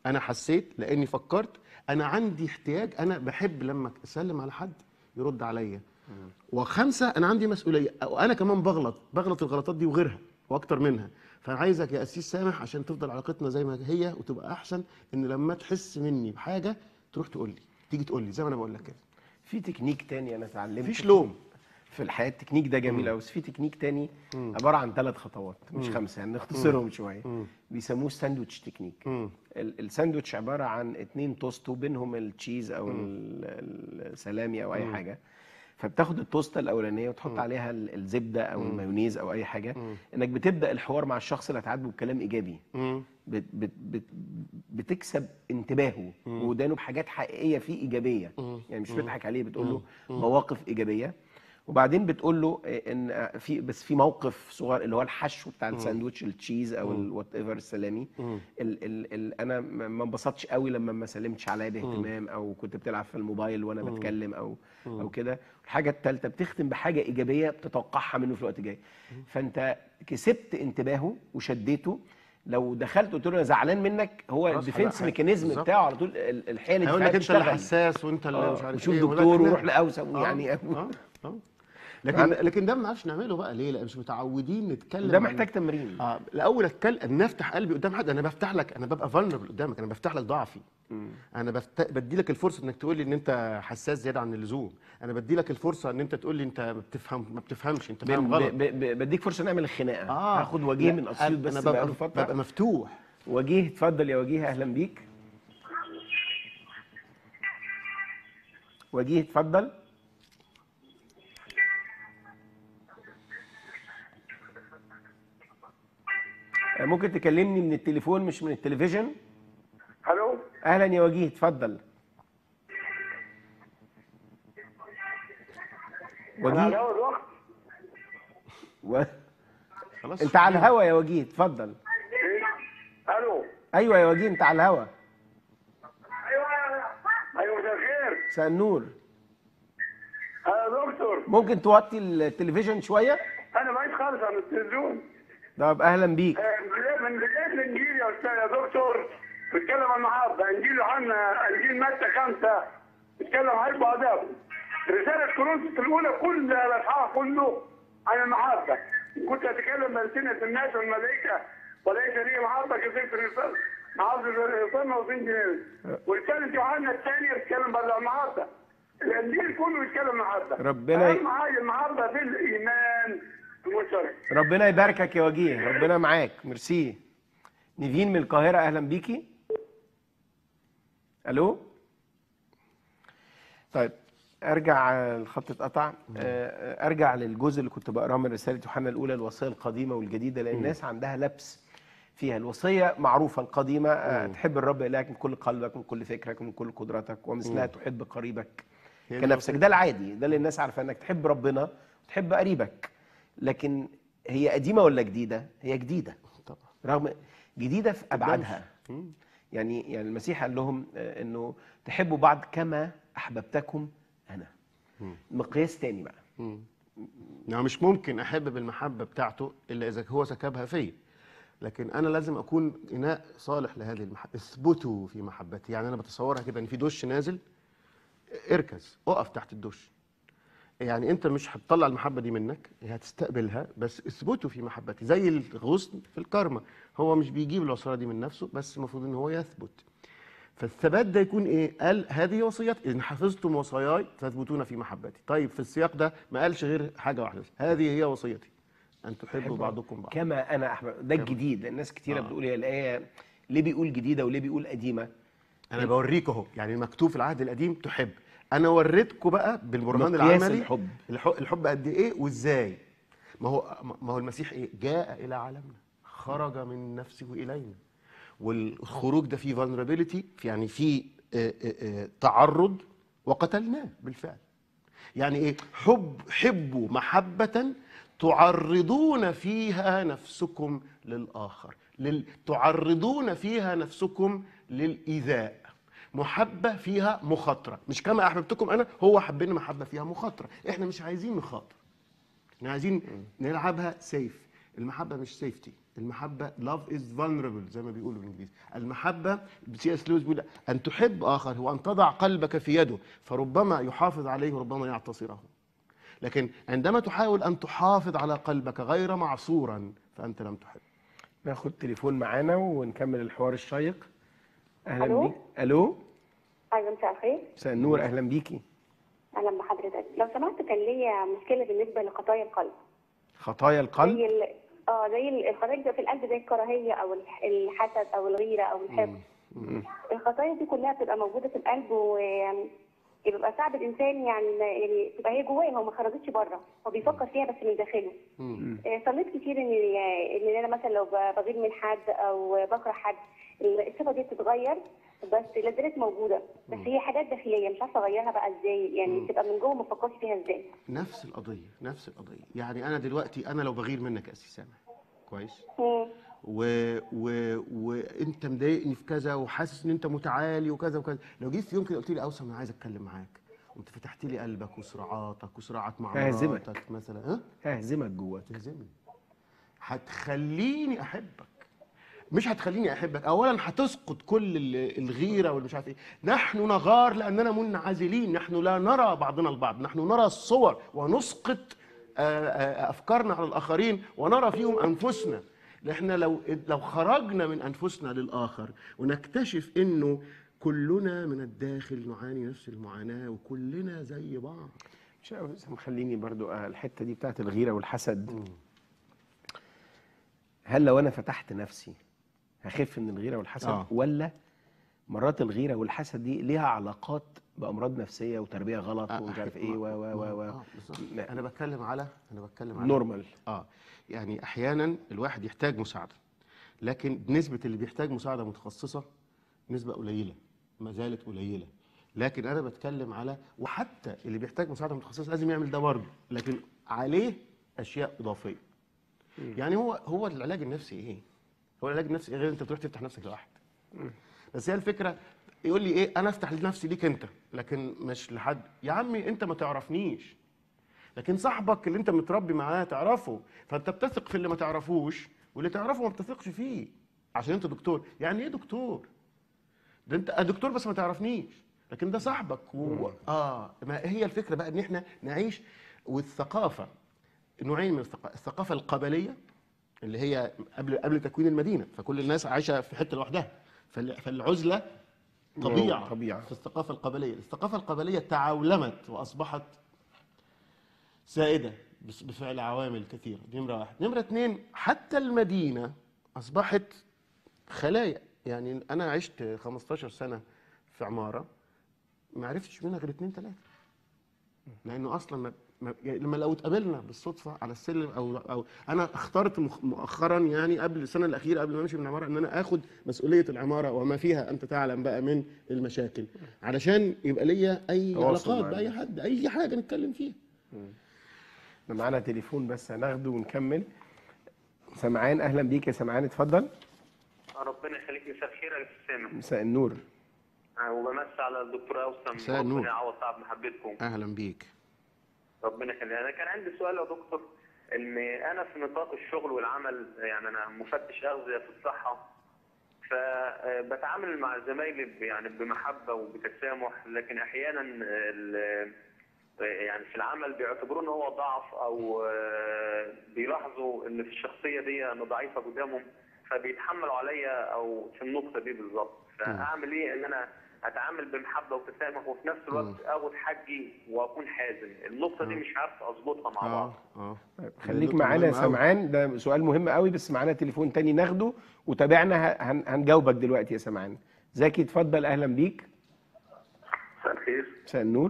انا حسيت لاني فكرت انا عندي احتياج، انا بحب لما اسلم على حد يرد عليا. وخمسه انا عندي مسؤوليه، وانا كمان بغلط بغلط الغلطات دي وغيرها واكتر منها. فانا عايزك يا قسيس سامح عشان تفضل علاقتنا زي ما هي وتبقى احسن، ان لما تحس مني بحاجه تروح تقول لي، تيجي تقول لي زي ما انا بقول لك كده. في تكنيك تاني انا اتعلمته مفيش لوم في الحياه، التكنيك ده جميل قوي، بس في تكنيك تاني عباره عن ثلاث خطوات مش خمسه، يعني نختصرهم شويه. بيسموه الساندوتش تكنيك. ال- الساندوتش عباره عن اتنين توست وبينهم التشيز او ال- السلامي او اي حاجه. فبتاخد التوسته الاولانيه وتحط عليها ال- الزبده او المايونيز او اي حاجه. انك بتبدا الحوار مع الشخص اللي هتعاتبه بكلام ايجابي، بت بت بت بتكسب انتباهه وودانه بحاجات حقيقيه فيه ايجابيه، يعني مش بتضحك عليه، بتقول له مواقف ايجابيه. وبعدين بتقول له ان في بس في موقف صغير اللي هو الحشو بتاع الساندوتش، التشيز او الوات ايفر السلامي. ال ال ال انا ما انبسطتش قوي لما ما سلمتش عليا باهتمام، او كنت بتلعب في الموبايل وانا بتكلم او او كده. الحاجه الثالثه بتختم بحاجه ايجابيه بتتوقعها منه في الوقت الجاي. فانت كسبت انتباهه وشديته. لو دخلت قلت له انا زعلان منك، هو الديفنس ميكانيزم بتاعه على طول الحيله دي هيقول لك انت اللي حساس وانت اللي مش عارف شوف ايه، دكتور وروح لاوسم يعني. اه اه لكن لكن ده ما بنعرفش نعمله بقى ليه؟ لان مش متعودين نتكلم. ده محتاج تمرين. اه الاول اتكلم، نفتح قلبي قدام حد. انا بفتح لك، انا ببقى فولنربل قدامك، انا بفتح لك ضعفي. مم. انا بفت... بدي لك الفرصه انك تقول لي ان انت حساس زياده عن اللزوم. انا بدي لك الفرصه ان انت تقول لي انت ما بتفهم ما بتفهمش، انت فاهم غلط. ب... ب... بديك فرصه نعمل الخناقه. اه هاخد وجيه من اسيوط بس انا ببقى, فترة. ببقى مفتوح. وجيه اتفضل يا وجيه، اهلا بيك. وجيه اتفضل. ممكن تكلمني من التليفون مش من التلفزيون؟ الو اهلا يا وجيه اتفضل. وجيه و... خلاص انت على الهوا يا وجيه اتفضل. الو ايوه يا وجيه انت على الهوا. ايوه ايوه مساء الخير. مساء النور. يا دكتور ممكن توطي التلفزيون شويه؟ انا بعيد خالص عن التلفزيون. طب اهلا بيك. من بدايه الانجيل يا استاذ يا دكتور بيتكلم عن المحبه. انجيل يوحنا، انجيل متى خمسه بيتكلم عن حب واداب. رساله كورنثوس الاولى كل الاصحاح كله عن المحبه. كنت اتكلم بألسنة الناس والملائكه وليس لي محبه كثير في الرساله محبه الرسالة وفين جنيه. ورساله يوحنا الثانيه بتتكلم برضه عن المحبه. الانجيل كله بيتكلم عن المحبه. ربنا اهم حاجه المحبه في الايمان المشترك. ربنا يباركك يا وجيه، ربنا معاك. ميرسي. نيفين من القاهره اهلا بيكي. الو. طيب ارجع، الخط اتقطع. ارجع للجزء اللي كنت بقراه من رساله يوحنا الاولى، الوصيه القديمه والجديده، لان الناس عندها لبس فيها. الوصيه معروفه القديمه، أه تحب الرب الهك من كل قلبك من كل فكرك من كل قدرتك، ومثلها تحب قريبك كنفسك. ده العادي، ده اللي الناس عارفه، انك تحب ربنا وتحب قريبك. لكن هي قديمه ولا جديده؟ هي جديده طبعا، رغم جديده في ابعادها. يعني يعني المسيح قال لهم انه تحبوا بعض كما احببتكم انا. مقياس تاني بقى. يعني مش ممكن احب بالمحبه بتاعته الا اذا هو سكبها فيا، لكن انا لازم اكون اناء صالح لهذه المحبه. اثبتوا في محبتي. يعني انا بتصورها كده ان في دش نازل، اركز اقف تحت الدش. يعني انت مش هتطلع المحبه دي منك، هتستقبلها، بس اثبتوا في محبتي. زي الغصن في الكرمه، هو مش بيجيب العصاره دي من نفسه، بس المفروض ان هو يثبت. فالثبات ده يكون ايه؟ قال هذه وصيتي ان حفظتم وصاياي تثبتون في محبتي. طيب في السياق ده ما قالش غير حاجه واحده، هذه هي وصيتي ان تحبوا بعضكم بعض كما انا احبب. ده الجديد. الناس كتيره آه. بتقول هي الايه ليه بيقول جديده وليه بيقول قديمه؟ انا بوريك اهو، يعني مكتوب في العهد القديم تحب. انا وريتكم بقى بالبرهان العملي الحب الحب قد ايه وازاي. ما هو ما هو المسيح ايه؟ جاء الى عالمنا، خرج من نفسه الينا. والخروج ده فيه vulnerability، يعني فيه تعرض، وقتلناه بالفعل. يعني ايه؟ حب حبوا محبه تعرضون فيها نفسكم للاخر، لل... تعرضون فيها نفسكم للايذاء. محبه فيها مخاطره، مش كما احببتكم انا. هو حبنا محبه فيها مخاطره، احنا مش عايزين مخاطره، احنا عايزين نلعبها سيف. المحبه مش سيفتي، المحبه love is vulnerable زي ما بيقولوا بالانجليزي. المحبه سي اس لويس بيقول ان تحب اخر هو ان تضع قلبك في يده فربما يحافظ عليه وربما يعتصره. لكن عندما تحاول ان تحافظ على قلبك غير معصورا فانت لم تحب. ناخد تليفون معانا ونكمل الحوار الشيق. اهلا ألو؟ بيك. الو. ايوه مساء الخير. مساء النور، اهلا بيكي. اهلا بحضرتك. لو سمحت كان ليا مشكله بالنسبه لخطايا القلب. خطايا القلب. زي ال... اه زي ال- الخطايا اللي في القلب زي الكراهيه او الح- الحسد او الغيره او الحقد. الخطايا دي كلها بتبقى موجوده في القلب ويبقى صعب الانسان يعني ما- يعني تبقى هي جواه، هو ما خرجتش بره، هو بيفكر فيها بس من داخله. آه، صليت كتير ان ان انا مثلا لو ب- بغير من حد او بكره حد الصفه دي بتتغير، بس لا زالت موجوده، بس هي حاجات داخليه مش عارفه اغيرها بقى ازاي، يعني تبقى من جوه ما بفكرش فيها ازاي. نفس القضيه نفس القضيه. يعني انا دلوقتي انا لو بغير منك يا اسي سامح كويس مم. و... و... وانت مضايقني في كذا وحاسس ان انت متعالي وكذا وكذا، لو جيت في يوم كده قلت لي اوسم انا عايز اتكلم معاك وانت فتحت لي قلبك وصراعاتك وصراعات مع ههزمك. مراتك مثلا، ها ههزمك جواك. تهزمني، هتخليني احبك، مش هتخليني احبك. اولا هتسقط كل ال- الغيره والمش عارف ايه. نحن نغار لاننا منعزلين، نحن لا نرى بعضنا البعض، نحن نرى الصور ونسقط آه، آه، افكارنا على الاخرين ونرى فيهم انفسنا. احنا لو لو خرجنا من انفسنا للاخر ونكتشف انه كلنا من الداخل نعاني نفس المعاناه وكلنا زي بعض. مش عارف، مخليني برضو آه، الحته دي بتاعت الغيره والحسد. هل لو انا فتحت نفسي هخف من الغيره والحسد؟ آه. ولا مرات الغيره والحسد دي ليها علاقات بامراض نفسيه وتربيه غلط آه، ومش عارف أحب- ايه و و و و آه، بالظبط. انا بتكلم على انا بتكلم على نورمال. اه يعني احيانا الواحد يحتاج مساعده، لكن نسبه اللي بيحتاج مساعده متخصصه نسبه قليله، ما زالت قليله. لكن انا بتكلم على وحتى اللي بيحتاج مساعده متخصصه لازم يعمل ده برضه، لكن عليه اشياء اضافيه. يعني هو هو العلاج النفسي ايه؟ هو العلاج النفسي إيه غير انت تروح تفتح نفسك لواحد؟ بس هي الفكره يقول لي ايه، انا افتح نفسي ليك انت لكن مش لحد. يا عمي انت ما تعرفنيش، لكن صاحبك اللي انت متربي معاه تعرفه، فانت بتثق في اللي ما تعرفوش واللي تعرفه ما بتثقش فيه عشان انت دكتور. يعني ايه دكتور؟ ده انت دكتور بس ما تعرفنيش، لكن ده صاحبك و... اه ما هي الفكره بقى ان احنا نعيش. والثقافه نوعين من الثقافه، الثقافه القبليه اللي هي قبل قبل تكوين المدينه، فكل الناس عايشه في حته لوحدها، فال- فالعزله طبيعه طبيعة. في الثقافه القبليه. الثقافه القبليه تعاولمت واصبحت سائده بس- بفعل عوامل كثيره. دي نمره واحد. نمره اثنين، حتى المدينه اصبحت خلايا. يعني انا عشت خمستاشر سنه في عماره ما عرفتش منها غير اثنين ثلاثه، لانه اصلا ما ما- يعني لما لو اتقابلنا بالصدفه على السلم او او انا اخترت مخ- مؤخرا يعني قبل السنه الاخيره قبل ما امشي من العماره ان انا اخد مسؤوليه العماره وما فيها انت تعلم بقى من المشاكل، علشان يبقى ليا اي تواصل علاقات مع باي الناس. حد، اي حاجه نتكلم فيها. احنا معانا تليفون بس هناخده ونكمل. سمعان، اهلا بيك يا سمعان، اتفضل. ربنا يخليك. مساء الخير يا استاذ سامح. مساء النور. وبمسي على الدكتور اوسم. مساء النور. ربنا يعوض تعب محبتكم. اهلا بيك. ربنا يخليك. انا كان عندي سؤال يا دكتور، ان انا في نطاق الشغل والعمل، يعني انا مفتش اغذيه في الصحه، فبتعامل مع زمايلي ب- يعني بمحبه وبتسامح، لكن احيانا ال- يعني في العمل بيعتبروه ان هو ضعف، او آه، بيلاحظوا ان في الشخصيه دي انا ضعيفه قدامهم، فبيتحملوا عليا او في النقطه دي بالظبط. فاعمل ايه ان انا اتعامل بمحبه وتسامح وفي نفس الوقت اخد حقي واكون حازم؟ النقطه دي مش عارف اظبطها مع بعض. اه اه طيب، خليك نقطة معانا يا مهمة أوي. سمعان، ده سؤال مهم قوي، بس معانا تليفون تاني ناخده وتابعنا. ه- هن- هنجاوبك دلوقتي يا سمعان. زكي اتفضل، اهلا بيك. مساء الخير. مساء النور.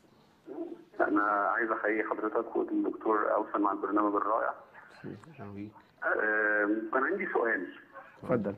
انا عايز احيي حضرتك والدكتور اوسم على البرنامج الرائع. أهلا بيك. آم، كان عندي سؤال. اتفضل.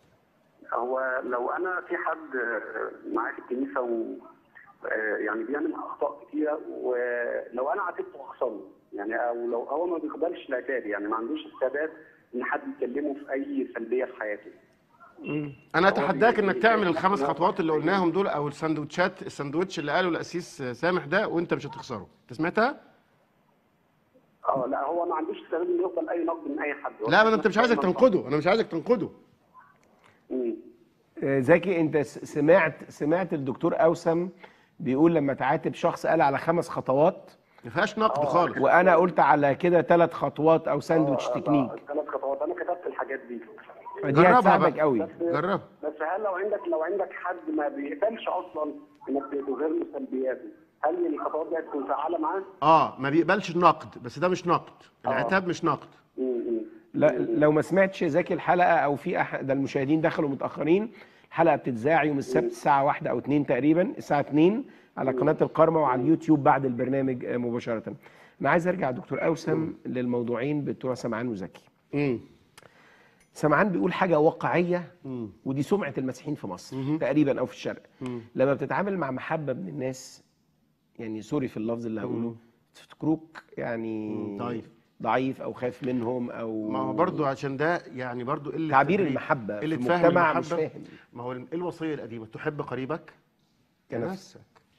هو لو انا في حد آه، معايا في الكنيسه و آه، يعني بيعمل اخطاء كتيره، ولو انا عاتبته واخسره، يعني او لو هو ما بيقبلش العتاب، يعني ما عندوش استعداد ان حد يكلمه في اي سلبيه في حياته. انا اتحداك انك تعمل الخمس خطوات اللي قلناهم دول، او الساندوتشات الساندوتش اللي قاله الاسيس سامح ده، وانت مش هتخسره. انت سمعتها؟ اه اه لا هو ما عندوش استعداد انه يقبل اي نقد من اي حد. لا ما انت مش عايزك تنقده، انا مش عايزك تنقده. امم آه، زكي، انت س- سمعت سمعت الدكتور اوسم بيقول لما تعاتب شخص قال على خمس خطوات ما فيهاش نقد خالص. وانا قلت على كده ثلاث خطوات او ساندوتش تكنيك. ثلاث خطوات انا كتبت الحاجات دي. دي جربها هتساعدك بقى. قوي. بس جربها. بس هل لو عندك لو عندك حد ما بيقبلش اصلا انك تظهر له سلبياته، هل الخطوات دي هتكون فعاله معاه؟ اه ما بيقبلش النقد، بس ده مش نقد، العتاب مش نقد. امم لا لو ما سمعتش يا زكي الحلقه او في احد المشاهدين دخلوا متاخرين، الحلقه بتتذاع يوم السبت الساعه واحدة او اتنين تقريبا، الساعه اتنين على قناه القرمه وعلى اليوتيوب بعد البرنامج آه، مباشره. انا عايز ارجع دكتور اوسم للموضوعين بتوع سمعان وزكي. امم سمعان بيقول حاجه واقعيه، امم ودي سمعه المسيحيين في مصر مهم. تقريبا او في الشرق. مم. لما بتتعامل مع محبه من الناس، يعني سوري في اللفظ اللي هقوله، مم. تفتكروك يعني مم، ضعيف. ضعيف او خايف منهم او ما هو برضه عشان ده يعني برضه قله تعبير تدريب. المحبه في قله فهم المجتمع المحبه. مش فاهم. ما هو ايه الوصيه القديمه؟ تحب قريبك كنفسك.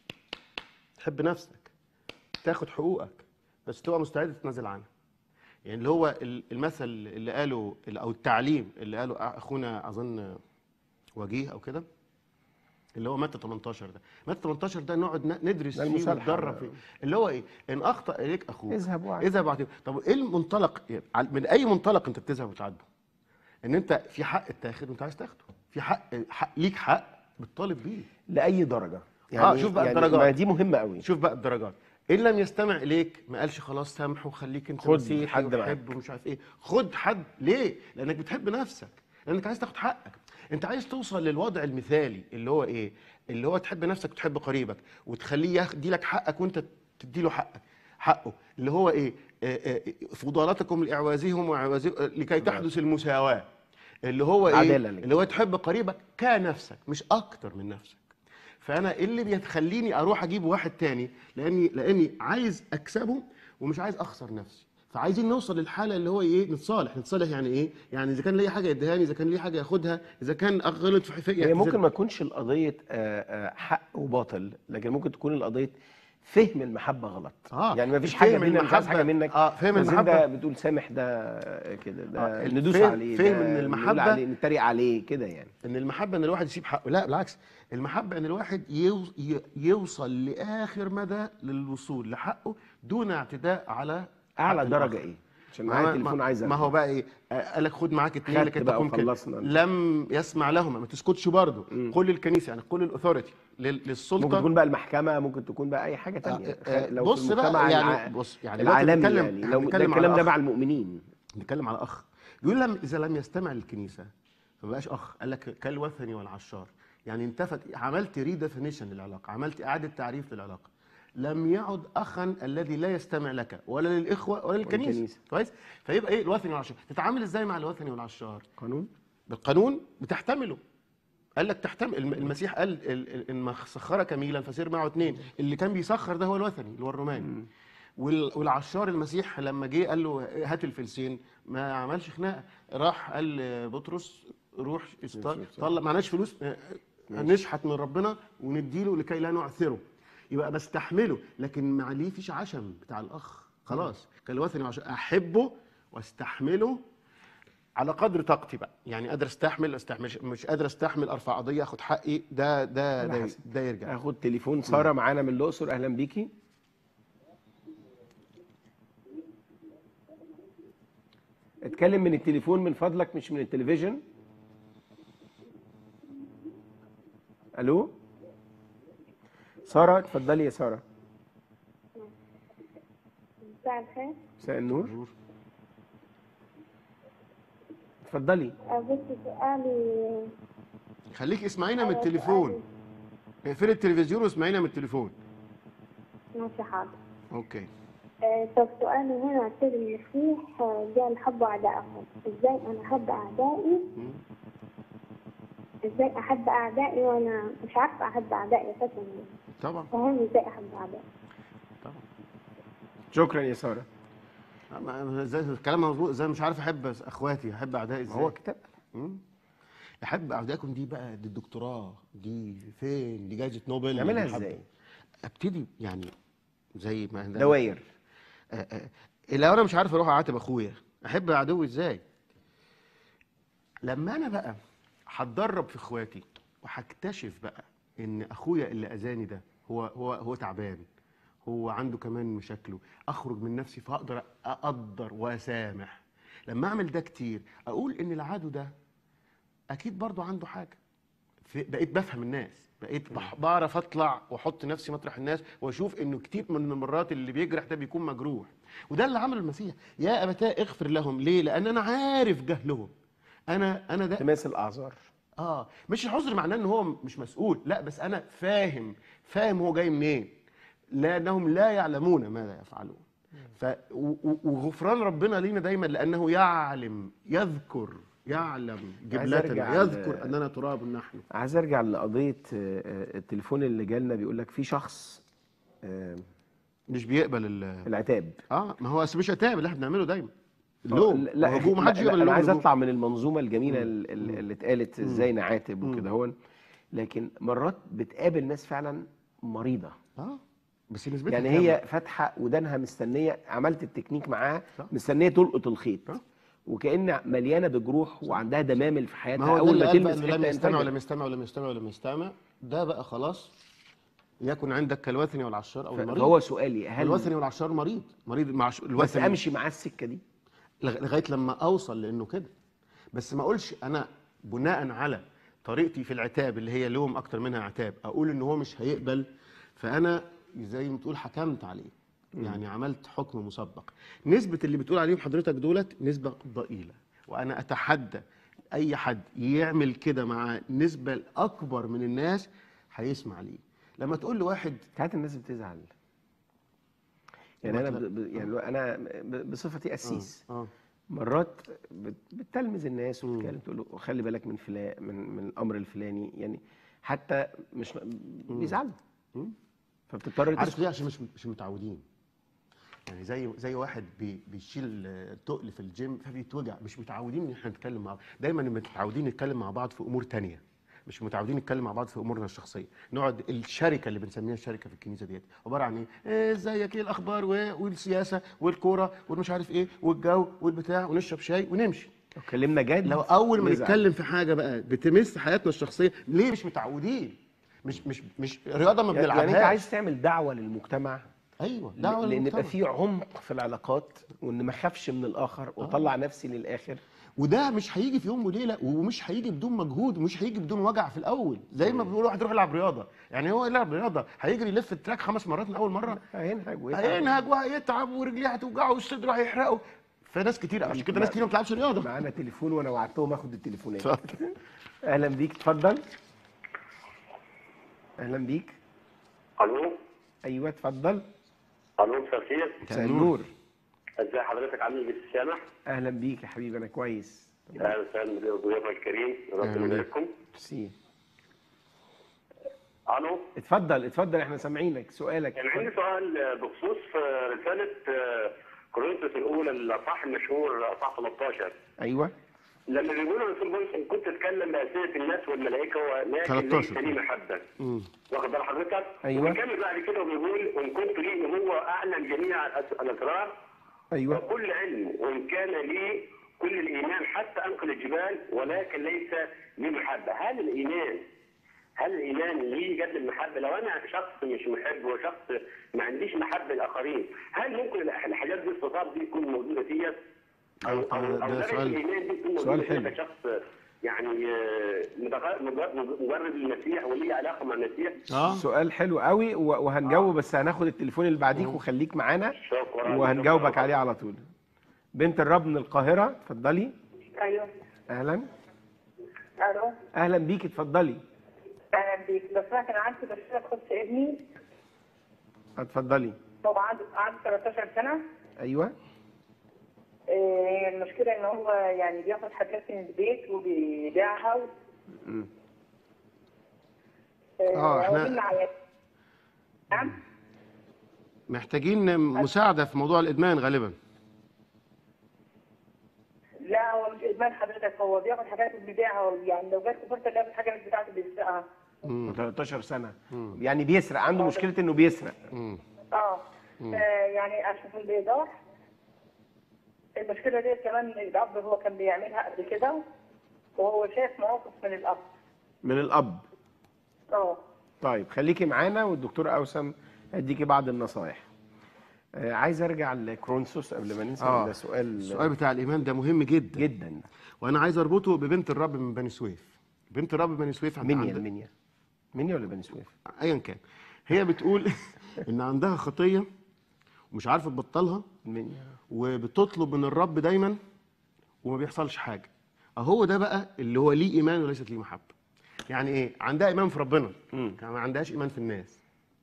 تحب نفسك، تاخد حقوقك، بس تبقى مستعد تتنازل عنها. يعني اللي هو ال- المثل اللي قاله او التعليم اللي قاله اخونا اظن وجيه او كده، اللي هو متى تمنتاشر ده. متى تمنتاشر ده نقعد ن- ندرس ده فيه المصالحة ونتدرب ده. فيه. اللي هو ايه؟ ان اخطا اليك اخوك اذهب واعتذر. اذهب واعتذر. طب ايه المنطلق؟ يعني من اي منطلق انت بتذهب وتعاتبه؟ ان انت في حق اتاخد وانت عايز تاخده، في حق, حق ليك حق بتطالب بيه. لاي درجه؟ آه، شوف بقى يعني الدرجات. ما دي مهمه قوي. شوف بقى الدرجات. ان لم يستمع اليك ما قالش خلاص سامحه وخليك انت خد مسيحي حد معاك. وحب ومش عارف ايه. خد حد. ليه؟ لانك بتحب نفسك، لانك عايز تاخد حقك. انت عايز توصل للوضع المثالي اللي هو ايه؟ اللي هو تحب نفسك وتحب قريبك وتخليه يدي لك حقك وانت تدي له حقك حقه. اللي هو ايه؟ آه، آه، فضالاتكم لاعوازهم واعوازهم لكي تحدث المساواه. اللي هو ايه؟ عدالة لك. اللي هو تحب قريبك كنفسك مش اكتر من نفسك. فانا إيه اللي بيخليني اروح اجيب واحد تاني؟ لاني لاني عايز اكسبه ومش عايز اخسر نفسي. فعايزين نوصل للحاله اللي هو ايه؟ نتصالح. نتصالح يعني ايه؟ يعني اذا كان ليا حاجه يديهاني، اذا كان ليه حاجه ياخدها، اذا كان غلط في حفاظ هي ممكن ما تكونش القضيه آه، آه، حق وباطل، لكن ممكن تكون القضيه فهم المحبه غلط. آه، يعني ما فيش فهم حاجه بينا، مش عايز المحبة- حاجه منك. آه، فهم بس المحبة. انت بتقول سامح ده كده، ده آه، ندوس الفهم- عليه، فهم ده إن نقول المحبة- عليه، نتريق عليه كده يعني. ان المحبه ان الواحد يسيب حقه. لا بالعكس، المحبه ان الواحد يو ي- يوصل لاخر مدى للوصول لحقه دون اعتداء على اعلى حق درجه الآخر. ايه؟ عشان ما- معايا ما- تليفون عايز ما هو بقى ايه؟ آه، قال لك خد معاك اثنين خدت لكي بقى تقوم كده. وخلصنا. لم يسمع لهما، ما تسكتش برضه. قل للكنيسه، يعني قل للاثوريتي للسلطه. ممكن تكون بقى المحكمه، ممكن تكون بقى اي حاجه تانية. آه، آه، لو بص في المجتمع بقى يعني الع- بص يعني دلوقتي العالمي بنتكلم- يعني، إحنا لو ده بنتكلم على الكلام ده أخ. مع المؤمنين. نتكلم على اخ يقول لم اذا لم يستمع للكنيسه فما بقاش اخ. قال لك كالوثني والعشار. يعني انتفت، عملت ريديفينيشن للعلاقه، عملت اعاده تعريف للعلاقه. لم يعد اخا الذي لا يستمع لك ولا للاخوه ولا للكنيسه. والكنيسة. كويس؟ فيبقى ايه الوثني والعشار؟ تتعامل ازاي مع الوثني والعشار؟ قانون. بالقانون بتحتمله. قال لك تحتمل. الم- المسيح قال ال- ال- ان سخرك ميلا فسير معه اثنين. اللي كان بيسخر ده هو الوثني اللي هو الروماني. وال- والعشار المسيح لما جه قال له هات الفلسين ما عملش خناقه، راح قال لبطرس روح است- طلع معناش فلوس، آه، نشحت من ربنا ونديله لكي لا نعثره. يبقى بستحمله، لكن ما عليه فيش عشم بتاع الاخ. خلاص كان الوثني وعشان احبه واستحمله على قدر طاقتي بقى. يعني قادر استحمل استحمل، مش قادر استحمل ارفع قضيه اخد حقي. ده ده على ده, حسب. ده يرجع. اخد تليفون ساره معانا من الاقصر. اهلا بيكي. اتكلم من التليفون من فضلك، مش من التلفزيون. الو ساره، اتفضلي يا ساره. مساء الخير. مساء النور، اتفضلي. آه، بس سؤالي. خليك اسمعينا من التليفون. اقفلي التلفزيون واسمعينا من التليفون. ماشي حاضر. اوكي. آه، طب سؤالي هنا، سيد المسيح آه، قال حبوا أعدائهم، إزاي أنا أحب أعدائي؟ إزاي أحب أعدائي وأنا مش عارفة أحب أعدائي أساسا؟ طبعا فهمني إزاي أحب أعدائي؟ طبعا. شكرا يا ساره. أما ازاي الكلام مظبوط؟ ازاي مش عارف احب اخواتي، احب اعدائي ازاي؟ هو كتاب. مم. احب اعدائكم دي بقى، دي الدكتوراه دي فين؟ دي جائزه نوبل. نعملها دي حب- ازاي؟ ابتدي يعني زي ما ده دواير. آه، آه، لو انا مش عارف اروح اعاتب اخويا احب عدوي ازاي؟ لما انا بقى هتدرب في اخواتي وهكتشف بقى ان اخويا اللي اذاني ده هو هو هو تعبان، هو عنده كمان مشاكله، اخرج من نفسي فاقدر اقدر واسامح. لما اعمل ده كتير اقول ان العدو ده اكيد برضو عنده حاجه. بقيت بفهم الناس، بقيت بعرف اطلع واحط نفسي مطرح الناس واشوف انه كتير من المرات اللي بيجرح ده بيكون مجروح. وده اللي عمله المسيح، يا ابتاه اغفر لهم. ليه؟ لان انا عارف جهلهم. انا انا ده تماس الاعذار. اه مش العذر معناه ان هو مش مسؤول، لا، بس انا فاهم فاهم هو جاي منين. لانهم لا يعلمون ماذا يفعلون. ف وغفران ربنا لينا دايما لانه يعلم، يذكر، يعلم جبلتنا، يذكر اننا تراب نحن. عايز ارجع لقضيه التليفون اللي جالنا، بيقول لك في شخص مش بيقبل العتاب. اه ما هو مش عتاب اللي احنا بنعمله دايما، اللوم. لا هجوم، ما حدش يقبل اللوم. انا عايز اللوم. اطلع من المنظومه الجميله اللي, اللي اتقالت ازاي نعاتب وكده هون، لكن مرات بتقابل ناس فعلا مريضه. اه بس نسبتها يعني هي فاتحه ودانها مستنيه، عملت التكنيك معاها مستنيه تلقط الخيط، أه؟ وكأن مليانه بجروح وعندها دمامل في حياتها. ما هو اول ما تلمس حته لم يستمع ولم يستمع ولم يستمع ولم يستمع، ده بقى خلاص يكن عندك كالوثني والعشار او المريض. فهو سؤالي، هل الوثني والعشار مريض مريض مع الوثني؟ بس امشي معاه السكه دي لغايه لما اوصل لانه كده. بس ما اقولش انا بناء على طريقتي في العتاب اللي هي لوم اكتر منها عتاب اقول ان هو مش هيقبل، فانا زي ما تقول حكمت عليه. يعني عملت حكم مسبق. نسبه اللي بتقول عليهم حضرتك دولت نسبه ضئيله، وانا اتحدى اي حد يعمل كده مع نسبه الاكبر من الناس هيسمع ليه. لما تقول لواحد، ساعات الناس بتزعل. يعني انا ب... يعني انا بصفتي قسيس، آه. آه. مرات بتلمز الناس وبتتكلم تقول له خلي بالك من فلان، من من الامر الفلاني، يعني حتى مش بيزعلوا، فبتضطر عارف ليه؟ عشان مش مش متعودين. يعني زي زي واحد بي بيشيل تقل في الجيم فبيتوجع، مش متعودين ان احنا نتكلم مع بعض. دايما متعودين نتكلم مع بعض في امور ثانيه، مش متعودين نتكلم مع بعض في امورنا الشخصيه. نقعد الشركه اللي بنسميها الشركه في الكنيسه ديت عباره عن ايه؟ ازيك، ايه الاخبار، والسياسه والكوره والمش عارف ايه والجو والبتاع، ونشرب شاي ونمشي. لو اتكلمنا جد، لو اول ما نتكلم في حاجه بقى بتمس حياتنا الشخصيه، ليه مش متعودين؟ مش مش مش رياضه ما بنلعبهاش. يعني انت عايز تعمل دعوه للمجتمع. ايوه دعوه لان للمجتمع، يبقى في عمق في العلاقات، وان ما اخافش من الاخر واطلع آه. نفسي للاخر. وده مش هيجي في يوم وليله، ومش هيجي بدون مجهود، ومش هيجي بدون وجع في الاول. زي ما بيقول واحد يروح يلعب رياضه، يعني هو يلعب رياضه هيجري يلف التراك خمس مرات من اول مره؟ هينهج ويتعب، هينهج وهيتعب ورجليه هتوجعه والصدر هيحرقه. فناس كتير، عشان كده ناس كتير ما بتلعبش رياضه. معانا تليفون وانا وعدتهم اخد التليفونات. اهلا بيك، اتفضل. اهلا بيك. الو. ايوه اتفضل. الو، مساء الخير. مساء النور. ازي حضرتك، عامل ايه بالسامح؟ اهلا بيك يا حبيبي، انا كويس. اهلا وسهلا بضيوفك الكريم، ربنا يبارككم. ميرسي. الو. اتفضل اتفضل، احنا سامعينك. سؤالك. كان عندي سؤال بخصوص رساله كورنثوس الاولى، الاصحاح المشهور اصحاح ثلاثة عشر. ايوه. لما بيقولوا الرسول بولس ان كنت اتكلم باسئله الناس والملائكه ولكن ليس لي محبه. واخد بال حضرتك؟ ايوه. وكمل بعد كده وبيقول ان كنت لي هو اعلم جميع الاسرار. ايوه. وكل علم، وان كان لي كل الايمان حتى انقل الجبال ولكن ليس لي محبه. هل الايمان هل الايمان ليه قد المحبه؟ لو انا شخص مش محب وشخص ما عنديش محبه للاخرين، هل ممكن الحاجات دي، الصفات دي تكون موجوده فيا؟ او او او درجه الايمان دي تكون موجوده فيا كشخص يعني مجرد المسيح وليه علاقه مع المسيح؟ اه سؤال حلو قوي وهنجاوب، آه. بس هناخد التليفون اللي بعديك وخليك معانا. شكرا. وهنجاوبك شكرا. عليه على طول. بنت الرب من القاهره، اتفضلي. ايوه. اهلا. الو. اهلا بيك، اتفضلي. اهلا بيك. بس انا كان عندي مشكله تخص ابني. اتفضلي. هو عنده عنده ثلاثة عشر سنه. ايوه. إيه المشكله ان هو يعني بياخد حاجات من البيت وبيبيعها. امم اه احنا نعم محتاجين مساعده في موضوع الادمان غالبا. لا هو مش ادمان حضرتك، هو بياخد حاجات وبيبيعها، يعني لو جت فرصه ياخد حاجه مش بتاعته بيسرقها. امم ثلاثة عشر سنه. مم. يعني بيسرق، عنده مشكله انه بيسرق. امم اه يعني عشان في الايضاح المشكله دي كمان الاب هو كان بيعملها قبل كده، وهو شايف مواقف من الاب. من الاب. اه. طيب خليكي معانا والدكتور اوسم هيديكي بعض النصائح. آه عايز ارجع لكرونسوس قبل ما ننسى. آه. ده سؤال السؤال بتاع الايمان ده مهم جدا جدا، وانا عايز اربطه ببنت الرب من بني سويف. بنت الرب من بني سويف عند منيا عند- منيا منيا ولا بني سويف؟ ايا كان، هي بتقول ان عندها خطيه ومش عارفه تبطلها، منيا. وبتطلب من الرب دايما وما بيحصلش حاجه. اهو ده بقى اللي هو ليه ايمان وليست ليه محبه. يعني ايه؟ عندها ايمان في ربنا، مم. ما عندهاش ايمان في الناس.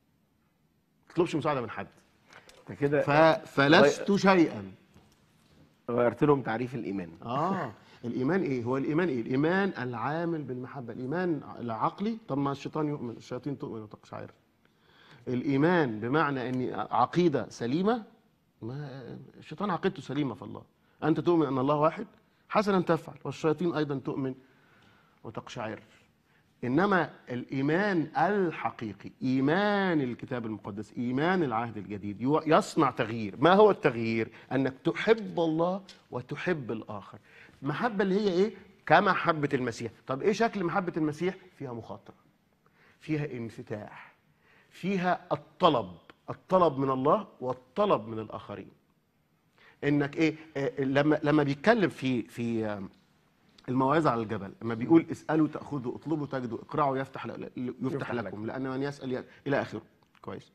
ما تطلبش مساعده من حد. انت كده ف... فلست شيئا. غيرت لهم تعريف الايمان. اه الايمان ايه؟ هو الايمان ايه؟ الايمان العامل بالمحبه. الايمان العقلي، طب ما الشيطان يؤمن، الشياطين تؤمن وتقشعر. الايمان بمعنى ان عقيده سليمه، ما الشيطان عقيدته سليمه في الله. انت تؤمن ان الله واحد، حسنا تفعل، والشياطين ايضا تؤمن وتقشعر. انما الايمان الحقيقي، ايمان الكتاب المقدس، ايمان العهد الجديد يو- يصنع تغيير. ما هو التغيير؟ انك تحب الله وتحب الاخر. محبه اللي هي ايه؟ كمحبه المسيح. طب ايه شكل محبه المسيح؟ فيها مخاطره، فيها انفتاح، فيها الطلب، الطلب من الله والطلب من الاخرين. انك ايه؟ آه، لما لما بيتكلم في في آه، الموعظة على الجبل، لما بيقول اسألوا تأخذوا، اطلبوا تجدوا، اقرعوا يفتح ل- يفتح, يفتح لكم, لكم، لأن من يسأل ي... إلى آخره. كويس.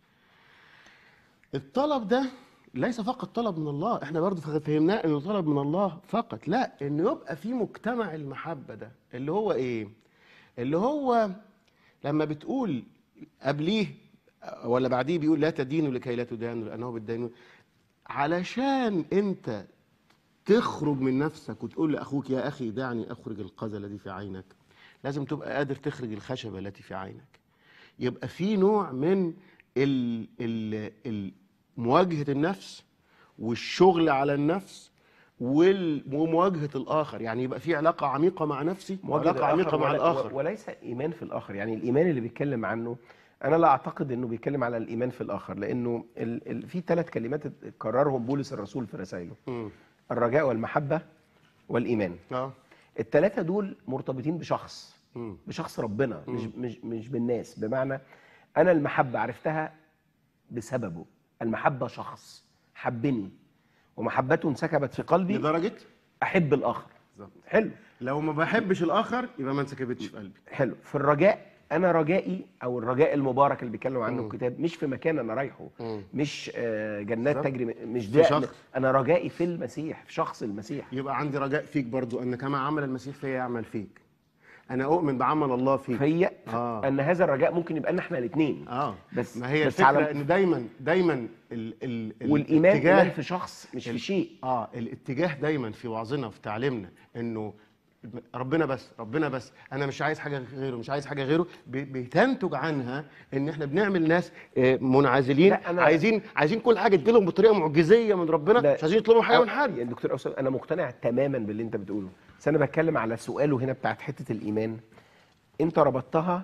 الطلب ده ليس فقط طلب من الله، احنا برضه فهمناه انه طلب من الله فقط، لا، انه يبقى في مجتمع المحبة ده اللي هو ايه؟ اللي هو لما بتقول قبليه ولا بعديه بيقول لا تدينوا لكي لا تدانوا لأنه بالدينون. علشان انت تخرج من نفسك وتقول لاخوك يا اخي دعني اخرج القذى الذي في عينك، لازم تبقى قادر تخرج الخشبه التي في عينك. يبقى في نوع من ال ال ال مواجهه النفس والشغل على النفس وال- ومواجهه الاخر. يعني يبقى في علاقه عميقه مع نفسي وعلاقه عميقه مع ولا- الاخر. وليس ايمان في الاخر. يعني الايمان اللي بيتكلم عنه انا لا اعتقد انه بيتكلم على الايمان في الاخر، لانه ال ال في ثلاث كلمات كررهم بولس الرسول في رسائله: مم. الرجاء والمحبه والايمان. اه الثلاثه دول مرتبطين بشخص، مم. بشخص ربنا، مش مش مش بالناس. بمعنى انا المحبه عرفتها بسببه. المحبه شخص حبني ومحبته انسكبت في قلبي لدرجه احب الاخر. بالظبط. حلو. لو ما بحبش الاخر يبقى ما انسكبتش في قلبي. حلو. في الرجاء انا رجائي او الرجاء المبارك اللي بيتكلم عنه مم. الكتاب مش في مكان انا رايحه، مم. مش آه، جنات بالظبط. تجري م- مش في ده. شخص. انا رجائي في المسيح، في شخص المسيح. يبقى عندي رجاء فيك برضو ان كما عمل المسيح فيا يعمل فيك. انا اؤمن بعمل الله فيك. فيا آه. ان هذا الرجاء ممكن يبقى لنا احنا الاثنين. اه بس ما هي بس الفكره على- ان دايما دايما ال ال ال- والايمان الاتجاه- ايمان في شخص مش في شيء. اه الاتجاه دايما في وعظنا وفي تعليمنا انه ربنا بس، ربنا بس، انا مش عايز حاجه غيره، مش عايز حاجه غيره. ب- بتنتج عنها ان احنا بنعمل ناس آه، منعزلين، لا، أنا- عايزين عايزين كل حاجه تجيلهم بطريقه معجزيه من ربنا، لا. مش عايزين يطلبوا حاجه أو- من حد. يعني دكتور أوسم انا مقتنع تماما باللي انت بتقوله، بس انا بتكلم على سؤاله هنا بتاعت حته الايمان. انت ربطتها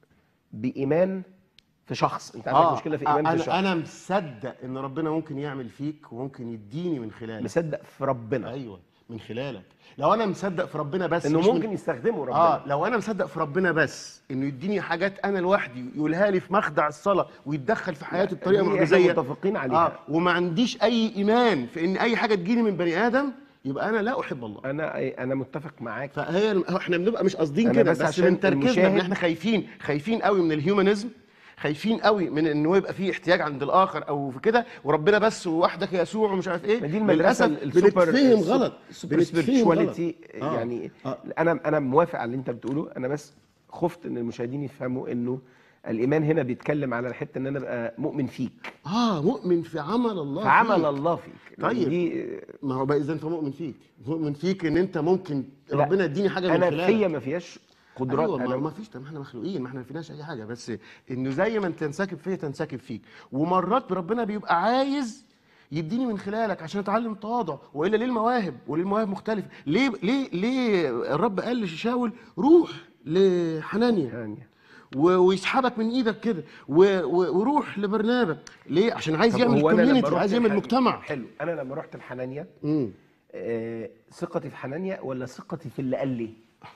بايمان في شخص، انت عندك مشكله في ايمان آه في انا شخص. انا مصدق ان ربنا ممكن يعمل فيك وممكن يديني من خلالك. مصدق في ربنا. ايوه من خلالك. لو انا مصدق في ربنا بس انه مش من- ممكن يستخدمه ربنا. اه لو انا مصدق في ربنا بس انه يديني حاجات انا لوحدي يقولها لي في مخدع الصلاه ويتدخل في حياتي بطريقه دي إحنا معجزيه، متفقين عليها. اه وما عنديش اي ايمان في ان اي حاجه تجيني من بني ادم، يبقى انا لا احب الله. انا انا متفق معاك. فهي هو احنا بنبقى مش قاصدين أنا كده، بس بس, عشان من تركيزنا ان المشاهد- احنا خايفين خايفين قوي من الهيومانيزم، خايفين قوي من انه يبقى في احتياج عند الاخر او في كده، وربنا بس ووحدك يا يسوع ومش عارف ايه. ما دي المدرسه للأسف السوبر بنتفهم غلط، السوبر بنتفهم سبيريتشواليتي. غلط. آه. يعني آه. انا انا موافق على اللي انت بتقوله، انا بس خفت ان المشاهدين يفهموا انه الايمان هنا بيتكلم على الحته ان انا ابقى مؤمن فيك، اه مؤمن في عمل الله في عمل فيك. الله فيك. طيب دي ما هو بقى اذا انت مؤمن فيك، مؤمن فيك ان انت ممكن لا، ربنا يديني حاجه من انا خلالك. فيا ما فيهاش قدرات. ايوه ما, انا ما فيش، طب ما احنا مخلوقين، ما احنا ما فيناش اي حاجه، بس انه زي ما انت تنسكب فيا تنسكب فيك. ومرات ربنا بيبقى عايز يديني من خلالك عشان اتعلم التواضع. والا ليه المواهب؟ وليه المواهب مختلفه؟ ليه ليه ليه الرب قال لشاول روح لحنانيا يعني و- ويسحبك من ايدك كده و- و- وروح لبرنابا؟ ليه؟ عشان عايز طب يعمل هو أنا لما كوميونتي، رحت عايز يعمل الح- مجتمع. حلو. انا لما رحت الحنانيا امم آه، ثقتي في حنانيا ولا ثقتي في اللي قال لي؟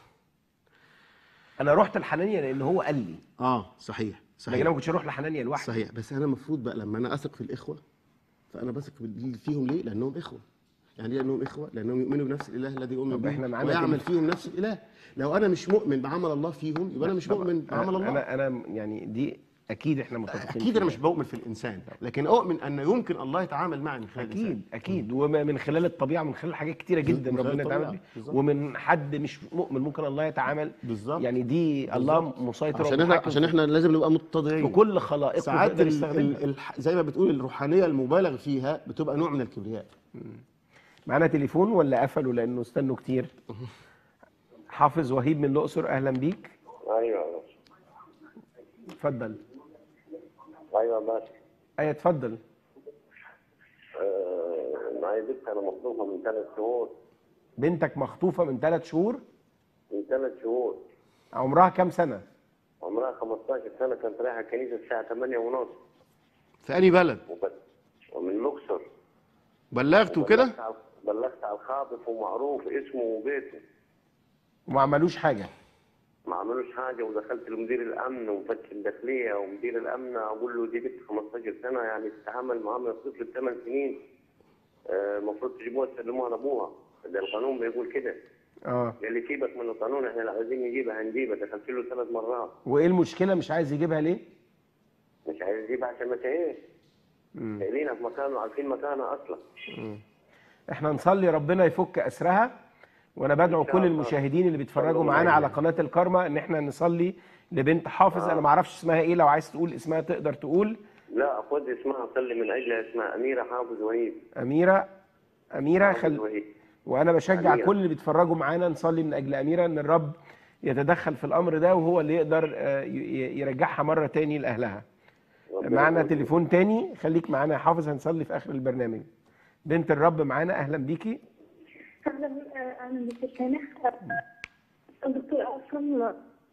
انا رحت لحنانيا لان هو قال لي. اه صحيح لكن صحيح انا ما كنتش اروح لحنانيا لوحدي. صحيح. بس انا المفروض بقى لما انا اثق في الاخوه، فانا بثق فيهم ليه؟ لانهم اخوه. يعني ايه لانهم اخوه؟ لانهم يؤمنوا بنفس الاله الذي يؤمن طب به إحنا معانا ويعمل تليفون. فيهم نفس الاله. لو انا مش مؤمن بعمل الله فيهم يبقى انا مش طب مؤمن بعمل الله. انا انا يعني دي اكيد احنا متفقين اكيد انا فيها. مش بؤمن في الانسان، لكن اؤمن ان يمكن الله يتعامل معي من خلال الانسان. اكيد اكيد ومن خلال الطبيعه، من خلال حاجات كتيره جدا من خلال ربنا يتعامل الطبيعة. بيها، بالظبط. ومن حد مش مؤمن ممكن الله يتعامل. بالظبط. يعني دي الله مسيطر عشان احنا عشان احنا لازم نبقى متضعين في كل خلائقه ساعات يقدر ال يستخدمها. ال ال زي ما بتقول الروحانيه المبالغ فيها بتبقى نوع من الكبرياء. معانا تليفون ولا قفلوا لانه استنوا كتير؟ حافظ وهيب من الاقصر، اهلا بيك. ايوه اتفضل. ايوه ماشي. ايوه اتفضل. آه، معايا بنت انا مخطوفه من ثلاث شهور. بنتك مخطوفه من ثلاث شهور؟ من ثلاث شهور. عمرها كام سنه؟ عمرها خمستاشر سنه، كانت رايحه الكنيسه الساعه ثمانية ونص. في أنهي بلد؟ وبس ومن الاقصر. بلغت وكده؟ بلغت على بلغت على الخاطف ومعروف اسمه وبيته. وما عملوش حاجه؟ ما عملوش حاجه، ودخلت لمدير الامن ومفتش الداخليه ومدير الامن اقول له دي بنت خمستاشر سنه يعني تتعامل معامله طفل بثمان سنين، المفروض آه تجيبوها تسلموها لابوها، ده القانون بيقول كده. اه قال لي سيبك من القانون، احنا لو عايزين نجيبها هنجيبها. دخلت له ثلاث مرات. وايه المشكله مش عايز يجيبها ليه؟ مش عايز يجيبها عشان ما تهيش. سائلينها في مكانه وعارفين مكانها اصلا. مم. احنا نصلي ربنا يفك اسرها، وانا بدعو كل المشاهدين اللي بيتفرجوا معانا على قناه الكارما ان احنا نصلي لبنت حافظ. آه. انا ما اعرفش اسمها ايه، لو عايز تقول اسمها تقدر تقول. لا خد اسمها صلي من اجلها، اسمها اميره حافظ وهيب. اميره اميره خل... وهيب. وانا بشجع أميرة. كل اللي بيتفرجوا معانا نصلي من اجل اميره ان الرب يتدخل في الامر ده، وهو اللي يقدر يرجعها مره تاني لاهلها. معنا تليفون تاني، خليك معانا يا حافظ، هنصلي في اخر البرنامج. بنت الرب معانا، اهلا بيكي. اهلا اهلا بك سامح. الدكتور اوصل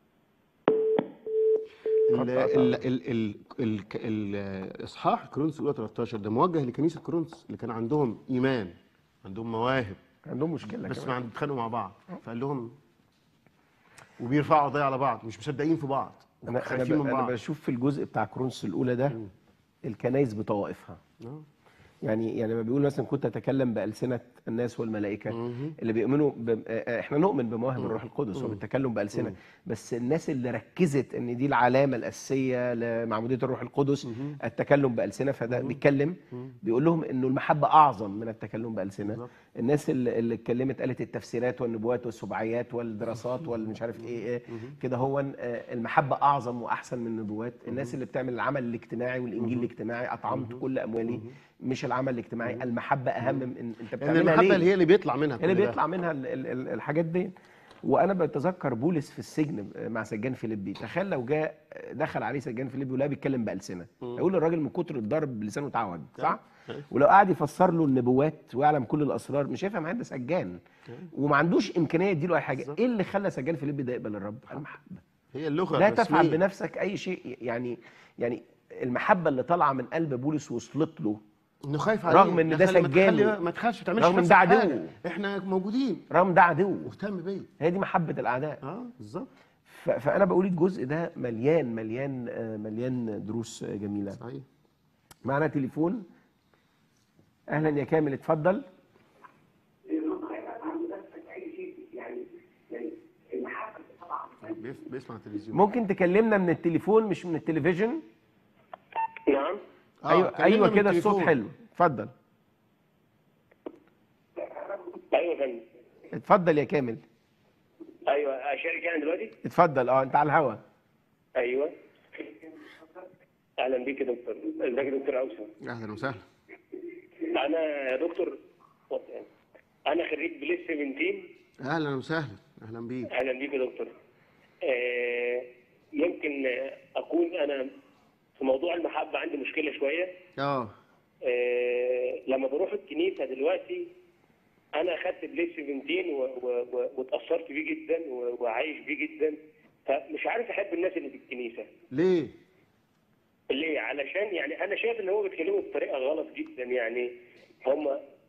ال ال ال ال ال الاصحاح كورنثوس الاولى تلتاشر ده موجه لكنيسه كورنثوس اللي كان عندهم ايمان، عندهم مواهب، عندهم مشكله بس كمان. ما بيتخانقوا مع بعض، فقال لهم وبيرفعوا قضايا على بعض، مش مصدقين في بعض، انا خايفين من انا بعض. بشوف في الجزء بتاع كورنثوس الاولى ده م. الكنائس بطوائفها. يعني يعني لما بيقول مثلا كنت اتكلم بالسنه الناس والملائكه، مم. اللي بيؤمنوا ب... احنا نؤمن بمواهب الروح القدس وبالتكلم بالسنه، مم. بس الناس اللي ركزت ان دي العلامه الاساسيه لمعموديه الروح القدس، مم. التكلم بالسنه، فده مم. بيتكلم مم. بيقول لهم انه المحبه اعظم من التكلم بالسنه. مم. الناس اللي, اللي اتكلمت قالت التفسيرات والنبوات والسبعيات والدراسات والمش عارف ايه, إيه كده، هو المحبه اعظم واحسن من النبوات. الناس اللي بتعمل العمل الاجتماعي والانجيل الاجتماعي، اطعمت مم. كل اموالي، مش العمل الاجتماعي. المحبه اهم من انت بتعملها ليه. المحبه اللي هي اللي بيطلع منها اللي بيطلع منها ال ال الحاجات دي. وانا بتذكر بولس في السجن مع سجان فيليبي، تخيل لو جاء دخل عليه سجان فيليبي ولا بيتكلم بالسنه، يقول الراجل من كتر الضرب لسانه اتعوج، صح؟ ولو قعد يفسر له النبوات ويعلم كل الاسرار مش هيفهم حاجه، سجان وما عندوش امكانيه يديله اي حاجه. ايه اللي خلى سجان فيليبي ده يقبل الرب؟ المحبه. هي اللغه لا تفعل بنفسك اي شيء. يعني يعني المحبه اللي طالعه من قلب بولس وصلت له، انه خايف عليه، رغم ان ده سجان، ما تخافش، ما تعملش رغم ان ده عدو، احنا موجودين، رغم ده عدو مهتم بيا. هي دي محبه الاعداء. اه بالظبط. فانا بقول الجزء ده مليان مليان مليان دروس جميله. صحيح. معنا تليفون، اهلا يا كامل، اتفضل. بيسمع التلفزيون. ممكن تكلمنا من التليفون مش من التلفزيون؟ نعم. آه ايوه ايوه كده الصوت حلو، اتفضل. ايوه يا فندم. اتفضل يا كامل. ايوه اشارك يعني دلوقتي؟ اتفضل. اه انت على الهوا. ايوه. اهلا بيك يا دكتور. ازيك يا دكتور اوسم؟ اهلا وسهلا. انا يا دكتور انا خريج بليس سبعتاشر. اهلا وسهلا. اهلا بيك. اهلا بيك يا دكتور. آه يمكن اكون انا في موضوع المحبه عندي مشكله شويه. اه لما بروح الكنيسه دلوقتي انا اخدت بليس سبعتاشر واتاثرت بيه جدا وعايش بيه جدا، فمش عارف احب الناس اللي في الكنيسه. ليه؟ ليه؟ علشان يعني انا شايف ان هم بيتكلموا بطريقه غلط جدا. يعني هم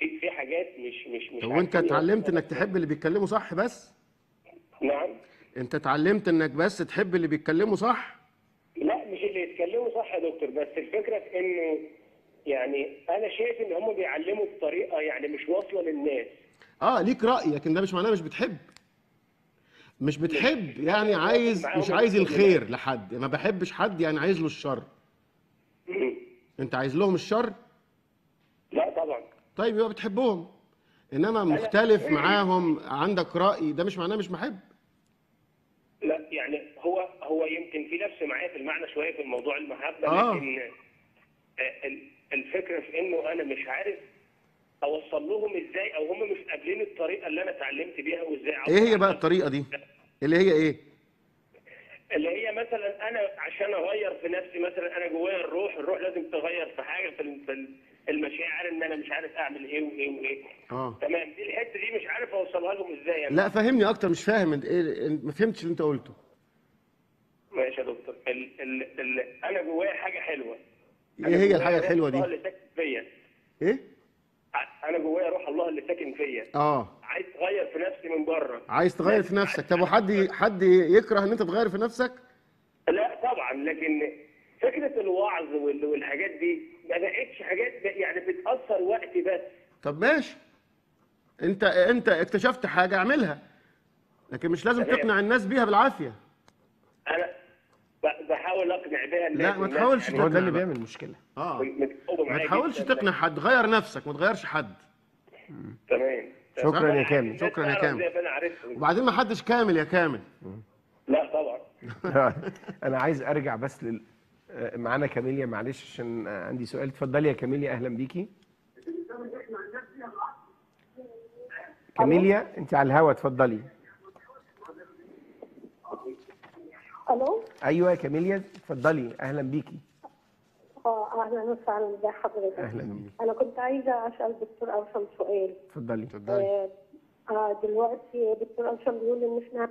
في في حاجات مش مش مش طب وانت عارفين اتعلمت يوصلوا. انك تحب اللي بيتكلموا صح بس؟ نعم. انت اتعلمت انك بس تحب اللي بيتكلموا صح؟ لا مش اللي يتكلموا صح يا دكتور، بس الفكره في انه يعني انا شايف ان هم بيعلموا بطريقه يعني مش واصله للناس. اه ليك رأي، لكن ده مش معناه مش بتحب. مش بتحب يعني عايز مش عايز الخير لحد، ما بحبش حد يعني عايز له الشر. انت عايز لهم الشر؟ لا طبعا. طيب يبقى بتحبهم. انما مختلف معاهم عندك رأي، ده مش معناه مش محب. لا يعني هو هو يمكن في نفس معايا في المعنى شويه في الموضوع المحبه، آه. لكن آه، ال- الفكره في انه انا مش عارف اوصل لهم ازاي، او هم مش قابلين الطريقه اللي انا اتعلمت بيها وازاي ايه هي بقى الطريقة دي؟ اللي هي ايه؟ اللي هي مثلا انا عشان اغير في نفسي، مثلا انا جوايا الروح، الروح لازم تغير في حاجه في ال- في المشاعر، ان انا مش عارف اعمل ايه وايه وايه. اه تمام، دي الحته دي مش عارف اوصلها لهم ازاي يعني. لا فهمني اكتر، مش فاهم انت ايه، ما فهمتش اللي انت قلته. ماشي يا دكتور. ال ال ال انا جوايا حاجه حلوه. ايه هي الحاجة الحلوة دي؟ الله اللي ساكن فيا. ايه؟ انا جوايا روح الله اللي ساكن فيا. اه عايز تغير في نفسي من بره. عايز تغير في نفسك. طب وحد حد يكره ان انت تغير في نفسك؟ لا طبعا، لكن فكره الوعظ وال- والحاجات دي ما بقتش حاجات ب- يعني بتاثر وقتي بس. طب ماشي، انت انت اكتشفت حاجة اعملها، لكن مش لازم تمام. تقنع الناس بيها بالعافية. انا ب- بحاول اقنع بيها الناس. لا ما الناس تحاولش يعني هو ده تقنع اللي بقى. بيعمل مشكله. اه متجاوبة ما معايا تحاولش جداً. تقنع حد، غير نفسك ما تغيرش حد. تمام. شكرا يا كامل. شكرا يا كامل. زي ما انا عرفت. وبعدين ما حدش كامل يا كامل. لا طبعا. انا عايز ارجع بس لل آه، معانا كاميليا، معلش عشان آه، عندي سؤال. اتفضلي يا كاميليا، اهلا بيكي. كاميليا انت على الهوا، اتفضلي. الو. ايوه يا كاميليا اتفضلي، اهلا بيكي. اه اهلا وسهلا، ازي حضرتك؟ اهلا بيكي، انا كنت عايزه اسال الدكتور اوسم سؤال. اتفضلي. آه آه، دلوقتي دكتور اوسم بيقول ان احنا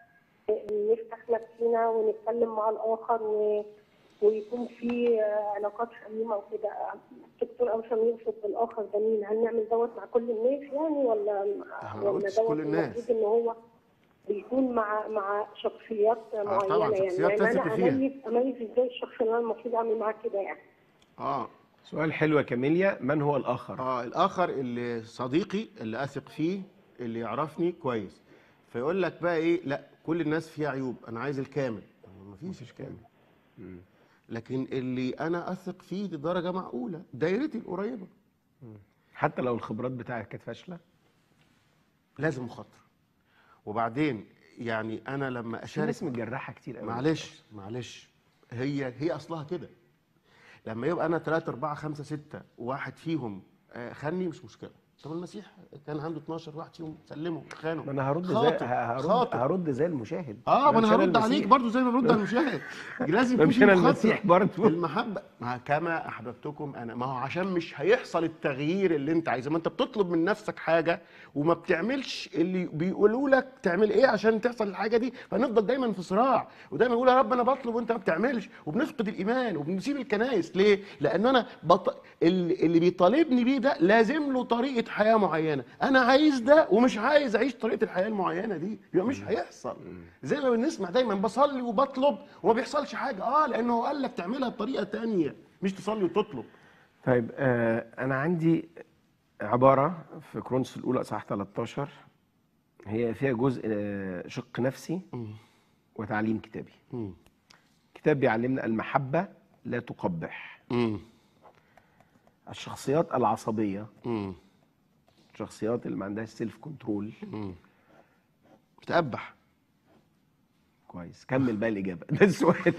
نفتح نفسنا ونتكلم مع الاخر و... ويكون في آه، علاقات سليمه وكده. الدكتور اوسم يقصد بالاخر ده مين؟ هل نعمل دوت مع كل الناس يعني، ولا ما ولا قلتش دوت كل الناس. المفروض ان هو بيكون مع مع شخصيات معينه؟ طبعاً، شخصيات يعني, يعني تثقي انا فيها. اميز اميز ازاي الشخص اللي انا المفروض اعمل معاه كده يعني؟ اه سؤال حلو يا كاميليا، من هو الاخر؟ اه الاخر اللي صديقي اللي اثق فيه اللي يعرفني كويس، فيقول لك بقى ايه، لا كل الناس فيها عيوب، انا عايز الكامل. ما فيش كامل. مم. لكن اللي انا اثق فيه لدرجه معقوله، دايرتي القريبه. حتى لو الخبرات بتاعتك كانت فاشله؟ لازم مخاطره. وبعدين يعني انا لما في اشارك ناس متجرحه كتير قوي. معلش معلش هي هي اصلها كده. لما يبقى انا ثلاثة أربعة خمسة ستة وواحد فيهم آه، خاني مش مشكله. طب المسيح كان عنده اتناشر واحد فيهم سلموا خانوا. ما انا هرد زي خاطر هرد خاطر. هرد زي المشاهد. اه ما مش انا هرد المسيح. عليك برضو زي ما برد على المشاهد. لازم ما يكون مش في انا مخاطرة. المسيح برضو. المحبه ما كما احببتكم انا، ما هو عشان مش هيحصل التغيير اللي انت عايزه. ما انت بتطلب من نفسك حاجه وما بتعملش اللي بيقولوا لك تعمل ايه عشان تحصل الحاجه دي، فنفضل دايما في صراع، ودايما نقول يا رب انا بطلب وانت ما بتعملش، وبنفقد الايمان وبنسيب الكنائس. ليه؟ لان انا بط... اللي اللي بيطالبني بيه ده لازم له طريقه حياه معينه، انا عايز ده ومش عايز اعيش طريقه الحياه المعينه دي، يبقى مش هيحصل. زي ما بنسمع دايما بصلي وبطلب وما بيحصلش حاجه، اه لانه هو قال لك تعملها بطريقه تانية، مش تصلي وتطلب. طيب آه انا عندي عباره في كورنثوس الاولى اصحاح تلتاشر، هي فيها جزء آه شق نفسي وتعليم كتابي. مم. كتاب بيعلمنا المحبه لا تقبح. مم. الشخصيات العصبيه، مم. الشخصيات اللي ما عندهاش سيلف كنترول بتقبح. كويس، كمل بقى الاجابه. ده السؤال.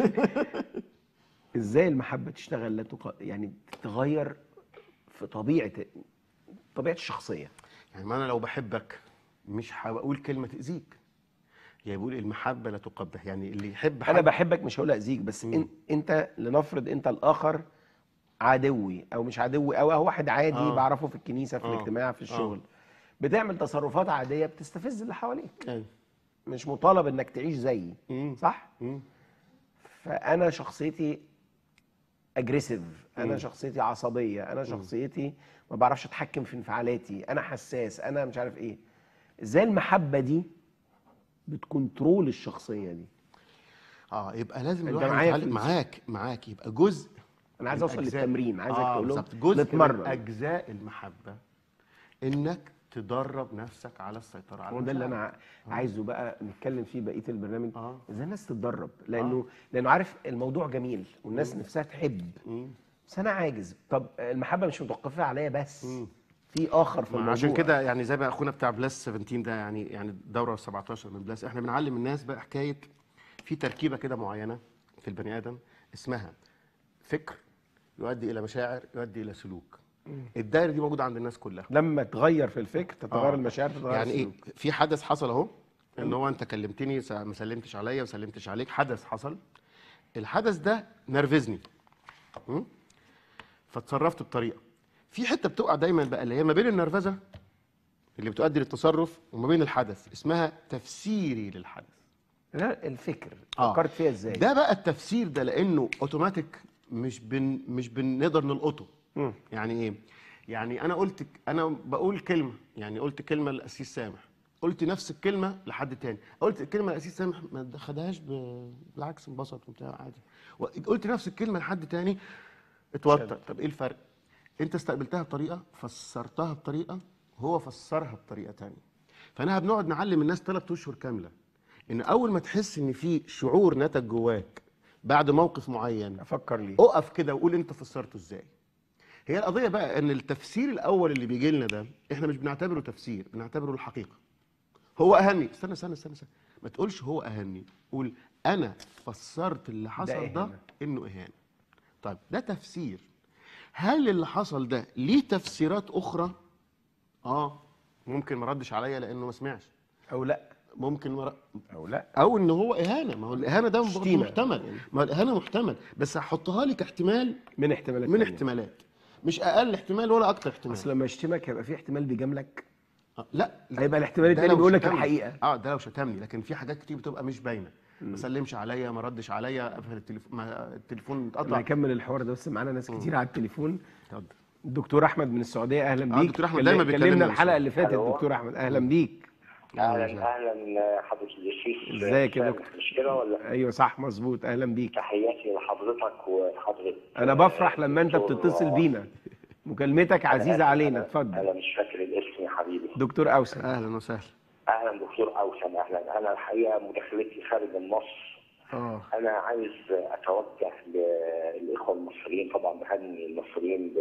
ازاي المحبه تشتغل لا تق... يعني تتغير في طبيعه طبيعه الشخصيه؟ يعني ما انا لو بحبك مش هقول كلمه تاذيك. يعني بيقول المحبه لا تقبح، يعني اللي يحب حد. انا بحبك مش هقول اذيك، بس إن انت لنفرض انت الاخر عدوي او مش عدوي او هو واحد عادي آه. بعرفه في الكنيسه في آه. الاجتماع في الشغل، آه. بتعمل تصرفات عاديه بتستفز اللي حواليك. أيوة. مش مطالب انك تعيش زيي، مم. صح؟ مم. فانا شخصيتي اجريسيف، انا شخصيتي عصبيه، انا شخصيتي ما بعرفش اتحكم في انفعالاتي، انا حساس، انا مش عارف ايه. ازاي المحبه دي بتكنترول الشخصيه دي؟ اه يبقى لازم أنت الواحد معايا في يتعلم الس- معاك معاك يبقى جزء. انا عايز من اوصل أجزاء- للتمرين، عايزك آه تقول لهم بالظبط. جزء نتمرن. من اجزاء المحبه انك تدرب نفسك على السيطره على هو ده اللي انا المشاعر. ع- عايزه بقى نتكلم فيه بقيه البرنامج. آه. ازاي الناس تتدرب، لانه لانه عارف الموضوع جميل والناس نفسها تحب، بس انا عاجز. طب المحبه مش متوقفه عليا بس، في اخر في ما الموضوع. عشان كده يعني زي ما اخونا بتاع بلاس سبعتاشر ده، يعني يعني الدوره سبعتاشر من بلاس، احنا بنعلم الناس بقى حكايه في تركيبه كده معينه في البني ادم اسمها فكر يؤدي الى مشاعر يؤدي الى سلوك. الدايره دي موجوده عند الناس كلها. لما تغير في الفكر تتغير آه. المشاعر، تتغير يعني ايه؟ السلوك. في حدث حصل اهو، ان هو انت كلمتني س- ما سلمتش عليا وما سلمتش عليك، حدث حصل، الحدث ده نرفزني م? فاتصرفت بطريقه. في حته بتقع دايما بقى اللي هي ما بين النرفزه اللي بتؤدي للتصرف وما بين الحدث، اسمها تفسيري للحدث. لا الفكر آه. فكرت فيها ازاي؟ ده بقى التفسير ده لانه اوتوماتيك، مش بن مش بنقدر نلقطه. مم. يعني ايه؟ يعني انا قلت انا بقول كلمه، يعني قلت كلمه للاسيس سامح، قلت نفس الكلمه لحد تاني، قلت الكلمه للاسيس سامح ما خدهاش ب- بالعكس انبسط وبتاع عادي، قلت نفس الكلمه لحد تاني اتوتر. طب ايه الفرق؟ انت استقبلتها بطريقه، فسرتها بطريقه، هو فسرها بطريقه تانيه. فانا بنقعد نعلم الناس ثلاث اشهر كامله ان اول ما تحس ان في شعور نتج جواك بعد موقف معين، افكر ليه، اقف كده وقول انت فسرته ازاي. هي القضيه بقى ان التفسير الاول اللي بيجي لنا ده احنا مش بنعتبره تفسير، بنعتبره الحقيقه. هو اهني، استنى استنى استنى, استنى. ما تقولش هو اهني، قول انا فسرت اللي حصل ده, ده انه اهانه. طيب ده تفسير. هل اللي حصل ده ليه تفسيرات اخرى؟ اه ممكن ما ردش عليا لانه ما سمعش، او لا ممكن مر... او لا او ان هو اهانه. ما هو الاهانه ده شتيمة. محتمل، ما هو الاهانه محتمل، بس هحطها لك احتمال من احتمالات من تانية. احتمالات، مش اقل احتمال ولا اكتر احتمال. اصل لما يشتمك هيبقى في احتمال بيجاملك. آه لا هيبقى الاحتمال ده التاني لو بيقول لك شتمني. الحقيقه. اه ده لو شتمني، لكن في حاجات كتير بتبقى مش باينه، ما سلمش عليا، ما ردش عليا، قفل التليفون، ما التليفون انا اتقطع. هكمل الحوار ده بس معانا ناس كتير على التليفون. اتفضل. الدكتور احمد من السعوديه، اهلا آه بيك. دكتور أحمد دايما بيكلمنا كلمنا من الحلقه اللي السعودية. فاتت. ألو. دكتور احمد اهلا بيك. اهلا اهلا حضره الشيخ. ازيك يا دكتور؟ مش كده ولا؟ ايوه صح مظبوط، اهلا بيك. تحياتي لحضرتك وحضرتك. انا بفرح لما انت دكتور- بتتصل بينا، مكالمتك عزيزه علينا. اتفضل. انا مش فاكر الاسم يا حبيبي. دكتور اوسم. اهلا وسهلا. اهلا دكتور اوسم، اهلا. انا الحقيقه مداخلتي خارج النص. اه انا عايز اتوجه للاخوه المصريين، طبعا بهني المصريين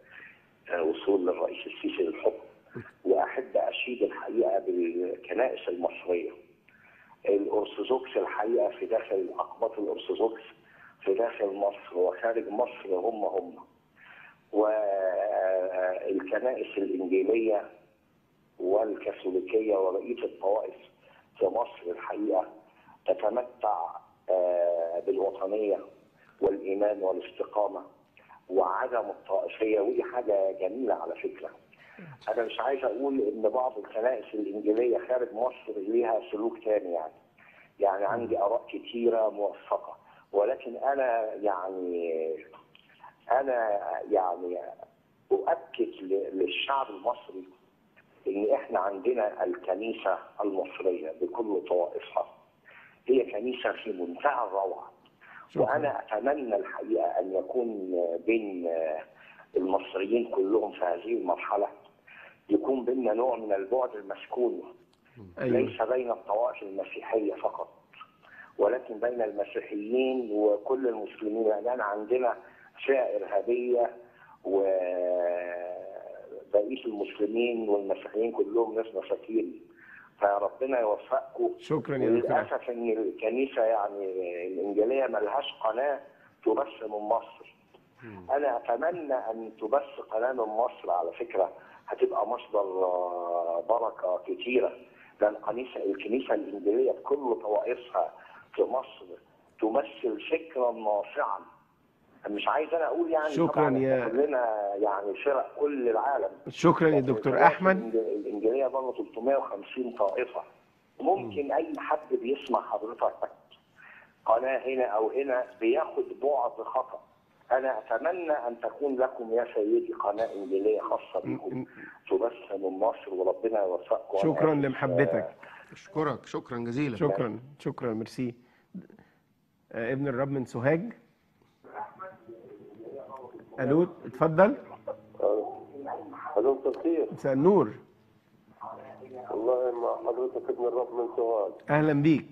بوصول الرئيس السيسي للحكم، واحب اشيد الحقيقه بالكنائس المصريه الارثوذكس الحقيقه في داخل الاقباط الارثوذكس في داخل مصر وخارج مصر هم هم، والكنائس الانجيليه والكاثوليكيه وبقيه الطوائف في مصر الحقيقه تتمتع بالوطنيه والايمان والاستقامه وعدم الطائفيه، ودي حاجه جميله على فكره. انا مش عايز اقول ان بعض الكنائس الانجيليه خارج مصر ليها سلوك تاني، يعني يعني عندي اراء كتيره موفقه، ولكن انا يعني انا يعني اؤكد للشعب المصري ان احنا عندنا الكنيسه المصريه بكل طوائفها هي كنيسه في منتهى الروعه. وانا اتمنى الحقيقه ان يكون بين المصريين كلهم في هذه المرحله يكون بيننا نوع من البعد المسكون. أيوة. ليس بين الطوائف المسيحيه فقط، ولكن بين المسيحيين وكل المسلمين، لان عندنا فئه ارهابيه وبقيه المسلمين والمسيحيين كلهم ناس مساكين. فربنا يوفقكم. شكرا يا دكتور. وللاسف ان الكنيسه يعني الانجيليه ملهاش قناه تبث من مصر. م. انا اتمنى ان تبث قناه من مصر، على فكره هتبقى مصدر بركه كثيره، لان الكنيسه الكنيسه الانجيليه بكل طوائفها في مصر تمثل فكرا ناصعا. مش عايز انا اقول يعني شكرا يا كلنا يعني فرق كل العالم. شكرا يا دكتور احمد. الانجيليه برضه ثلاثمائة وخمسين طائفه. ممكن م. اي حد بيسمع حضرتك قناه هنا او هنا بياخد بعد خطا، انا اتمنى ان تكون لكم يا سيدي قناه انجيليه خاصه بكم تبث من مصر، وربنا يوفقكم. شكرا لمحبتك. اشكرك شكرا جزيلا. شكرا شكرا ميرسي. آه ابن الرب من سوهاج. الو اتفضل. الو مساء الخير. مساء النور. والله مع حضرتك ابن الرب من سوهاج. اهلا بيك.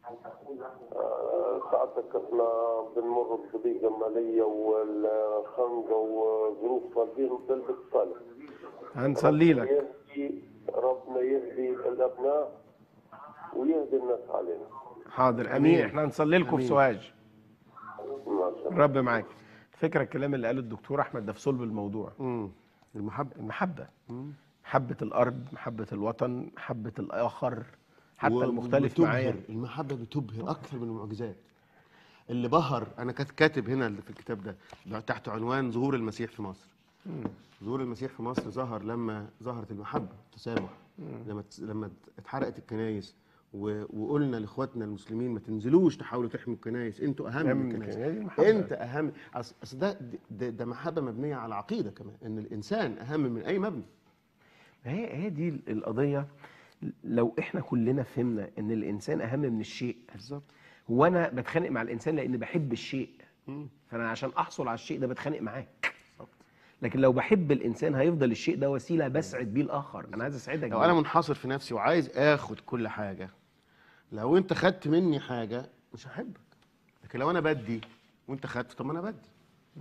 آه سعادتك احنا بنمر بضيقه ماليه والخنقه وظروف فالدين بتلبس صالح. هنصلي لك. يهدي ربنا يهدي الابناء ويهدي الناس علينا. حاضر امين. احنا هنصلي لكم في سوهاج. الرب معاك. فكره الكلام اللي قاله الدكتور احمد ده في صلب الموضوع. امم المحبه المحبه مم. محبه الارض، محبه الوطن، محبه الاخر حتى المختلف معايا. المحبه بتبهر اكثر من المعجزات. اللي بهر انا كاتب هنا في الكتاب ده تحت عنوان ظهور المسيح في مصر. مم. ظهور المسيح في مصر ظهر لما ظهرت المحبه التسامح. لما لما اتحرقت الكنايس وقلنا لاخواتنا المسلمين ما تنزلوش تحاولوا تحموا الكنائس، انتوا اهم من الكنائس، انت اهم. اصل ده, ده ده محبه مبنيه على عقيده كمان، ان الانسان اهم من اي مبنى. هي هي دي القضيه. لو احنا كلنا فهمنا ان الانسان اهم من الشيء. بالظبط. هو انا بتخانق مع الانسان لان بحب الشيء، فانا عشان احصل على الشيء ده بتخانق معاك. لكن لو بحب الانسان هيفضل الشيء ده وسيله بسعد بيه الاخر. انا عايز اسعدك. لو انا منحصر في نفسي وعايز اخد كل حاجه، لو انت خدت مني حاجه مش هحبك. لكن لو انا بدي وانت خدت، طب ما انا بدي.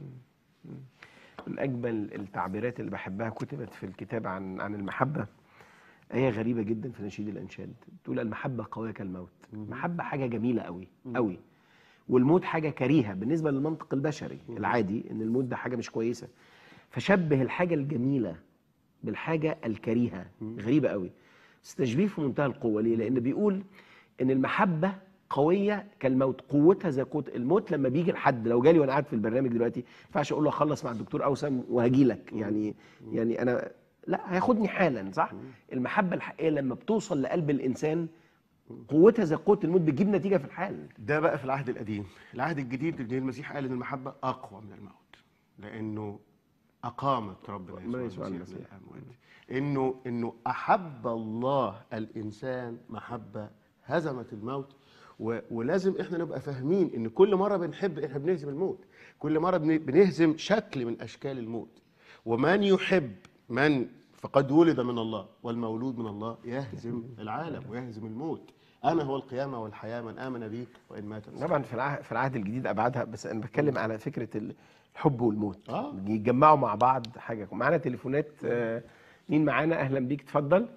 من اجمل التعبيرات اللي بحبها كتبت في الكتاب عن عن المحبه آية غريبه جدا في نشيد الانشاد، تقول المحبه قويه كالموت. المحبه حاجه جميله قوي قوي، والموت حاجه كريهه بالنسبه للمنطق البشري العادي، ان الموت ده حاجه مش كويسه. فشبه الحاجه الجميله بالحاجه الكريهه. غريبه قوي، بس تشبيه في منتهى القوه. ليه؟ لان بيقول ان المحبه قويه كالموت، قوتها زي قوه الموت. لما بيجي لحد، لو جالي وانا قاعد في البرنامج دلوقتي، ما ينفعش اقول له اخلص مع الدكتور اوسم وهجي لك، يعني يعني انا لا، هياخدني حالا، صح؟ المحبه الحقيقيه لما بتوصل لقلب الانسان قوتها زي قوه الموت، بتجيب نتيجه في الحال. ده بقى في العهد القديم. العهد الجديد اللي المسيح قال ان المحبه اقوى من الموت، لانه اقامت ربنا يسوع المسيح انه انه احب الله الانسان محبه هزمت الموت. ولازم احنا نبقى فاهمين ان كل مره بنحب احنا بنهزم الموت، كل مره بنهزم شكل من اشكال الموت. ومن يحب من فقد ولد من الله، والمولود من الله يهزم العالم ويهزم الموت. انا هو القيامه والحياه، من امن بي وان مات. طبعا في العهد في العهد الجديد ابعادها، بس انا بتكلم على فكره الحب والموت. اه يتجمعوا مع بعض حاجه. معانا تليفونات. آه مين معانا؟ اهلا بيك، اتفضل.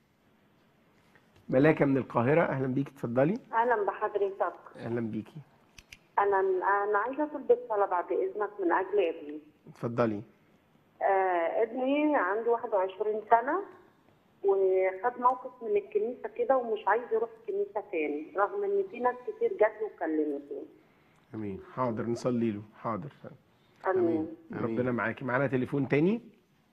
ملاكه من القاهره، اهلا بيك، اتفضلي. اهلا بحضرتك. اهلا بيكي. انا انا عايزه اطلب الصلاه بعد اذنك من اجل ابني. اتفضلي. آه ابني عنده واحد وعشرين سنه، وخد موقف من الكنيسه كده ومش عايز يروح الكنيسه تاني، رغم ان في ناس كتير جات له وكلمته. امين. حاضر نصلي له. حاضر. امين. ربنا معاكي. معانا تليفون تاني.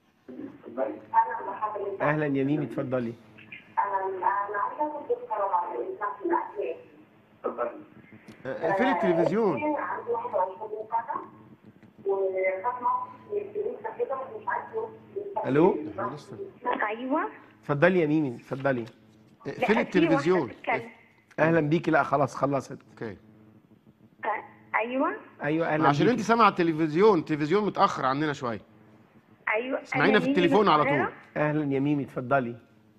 اهلا يا ميمي، اتفضلي. انا عايزه اطلب الصلاه بعد اذنك من اجل ابني. اقفلي التلفزيون. عنده واحد وعشرين سنه وخد موقف من الكنيسه كده ومش عايز يروح الكنيسه. الو. ايوه. اتفضلي يا ميمي، اتفضلي. اقفلي التلفزيون. اهلا بيكي. لا خلاص خلصت. اوكي. ايوه. ايوه اهلا عشان انت سامعه التلفزيون، التلفزيون متاخر عننا شويه. ايوه. اسمعينا في التليفون على طول. اهلا يا ميمي، اتفضلي.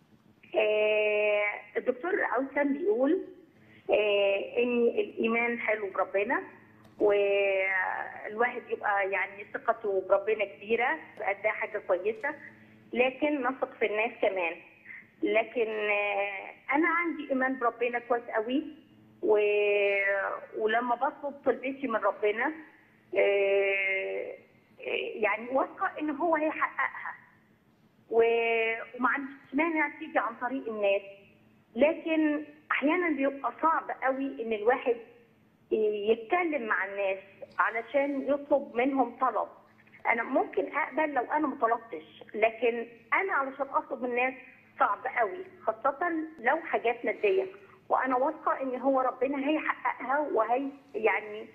آه الدكتور اوسم بيقول آه ان الايمان حلو بربنا، والواحد يبقى يعني ثقته بربنا كبيره، ده حاجه كويسه، لكن نثق في الناس كمان. لكن آه انا عندي ايمان بربنا كويس قوي، و... ولما بطلب طلبتي من ربنا آه يعني واثقه ان هو هيحققها، و... وما عنديش مانع تيجي عن طريق الناس. لكن احيانا بيبقى صعب قوي ان الواحد يتكلم مع الناس علشان يطلب منهم طلب. انا ممكن اقبل لو انا ما طلبتش، لكن انا علشان اطلب من الناس صعب قوي، خاصه لو حاجات ماديه، وانا واثقه ان هو ربنا هيحققها، وهي يعني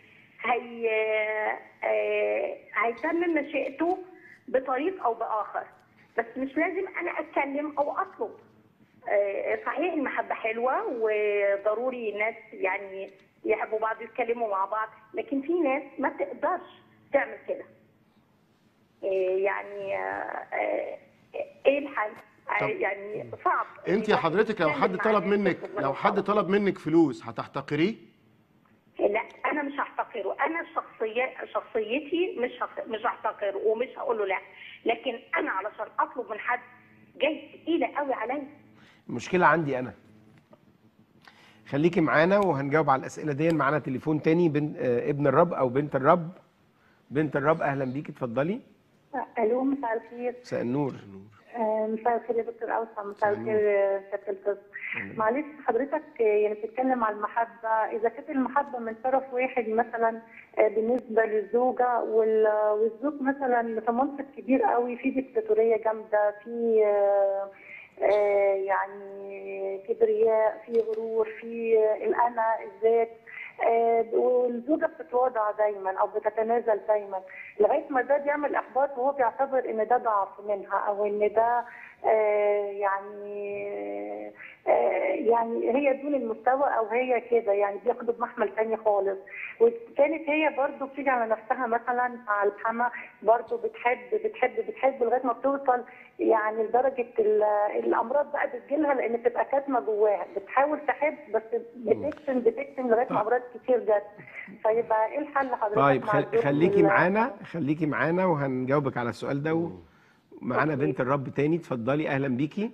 هي آه، هيتمم مشيئته بطريق او باخر، بس مش لازم انا اتكلم او اطلب. آه، صحيح المحبه حلوه وضروري الناس يعني يحبوا بعض يتكلموا مع بعض، لكن في ناس ما تقدرش تعمل كده. آه، يعني آه، آه، ايه الحل؟ آه، يعني صعب. انت يا حضرتك لو حد طلب منك لو حد طلب منك فلوس هتحتقريه؟ لا انا مش هحتقره، انا شخصيه شخصيتي مش هخ- مش هحتقره ومش هقول له لا، لكن انا علشان اطلب من حد جاي تقيله قوي عليا. المشكله عندي انا. خليكي معانا وهنجاوب على الاسئله دي. معانا تليفون تاني، بن... آه، ابن الرب او بنت الرب. بنت الرب اهلا بيكي، اتفضلي. الو، مساء الخير. مساء النور. آه، مساء الخير يا دكتور اوسع. مساء الخير يا سياده القس. معلش حضرتك آه، يعني بتتكلم على المحبه، اذا كانت المحبه من طرف واحد مثلا آه، بالنسبه للزوجه وال- والزوج مثلا في منصب كبير قوي، في ديكتاتوريه جامده، في آه، آه، يعني كبرياء، في غرور، في آه، الانا، الذات، آه، والزوجه بتتواضع دايما او بتتنازل دايما لغايه ما ده بيعمل احباط، وهو بيعتبر ان ده ضعف منها او ان ده آه، يعني آه، يعني هي دون المستوى او هي كده، يعني بياخدوا بمحمل تاني خالص. وكانت هي برضو بتيجي على نفسها مثلا مع الحما، برضو بتحب بتحب بتحب لغايه ما بتوصل يعني لدرجه ال- الامراض بقى بتجيلها، لان بتبقى كاتمه جواها، بتحاول تحب بس بتكتم بتكتم لغايه ما امراض كتير جت. فيبقى ايه الحل حضرتك؟ طيب مع خل... الزوج خليكي وال- معانا خليكي معانا وهنجاوبك على السؤال ده. معانا بنت الرب تاني، اتفضلي اهلا بيكي.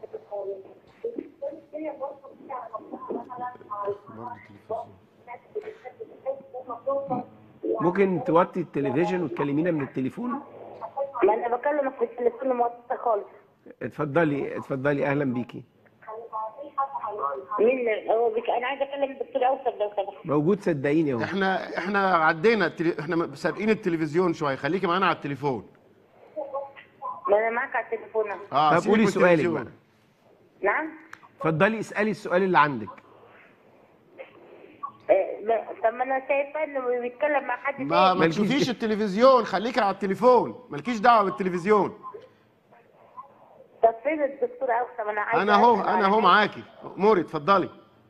ممكن توطي التلفزيون وتكلمينا من التليفون؟ ما انا بكلمك في التليفون موطي خالص. اتفضلي اتفضلي اهلا بيكي. مين هو بك... انا عايزه اكلم الدكتور اوسف لو سمحت. موجود صدقيني اهو. احنا احنا عدينا التلي... احنا سابقين التلفزيون شويه، خليكي معانا على التليفون. ما انا معاك على التليفون اهو. اه طب قولي سؤالك بقى. نعم. اتفضلي اسالي السؤال اللي عندك. آه، لا، طب ما انا شايفه انه بيتكلم مع حد ما تاني. ما تشوفيش التلفزيون، خليكي على التليفون، مالكيش دعوه بالتلفزيون. طب فين الدكتور اوسف؟ انا عايزه انا اهو أسأل انا على اهو حاجة. معاكي، اموري اتفضلي.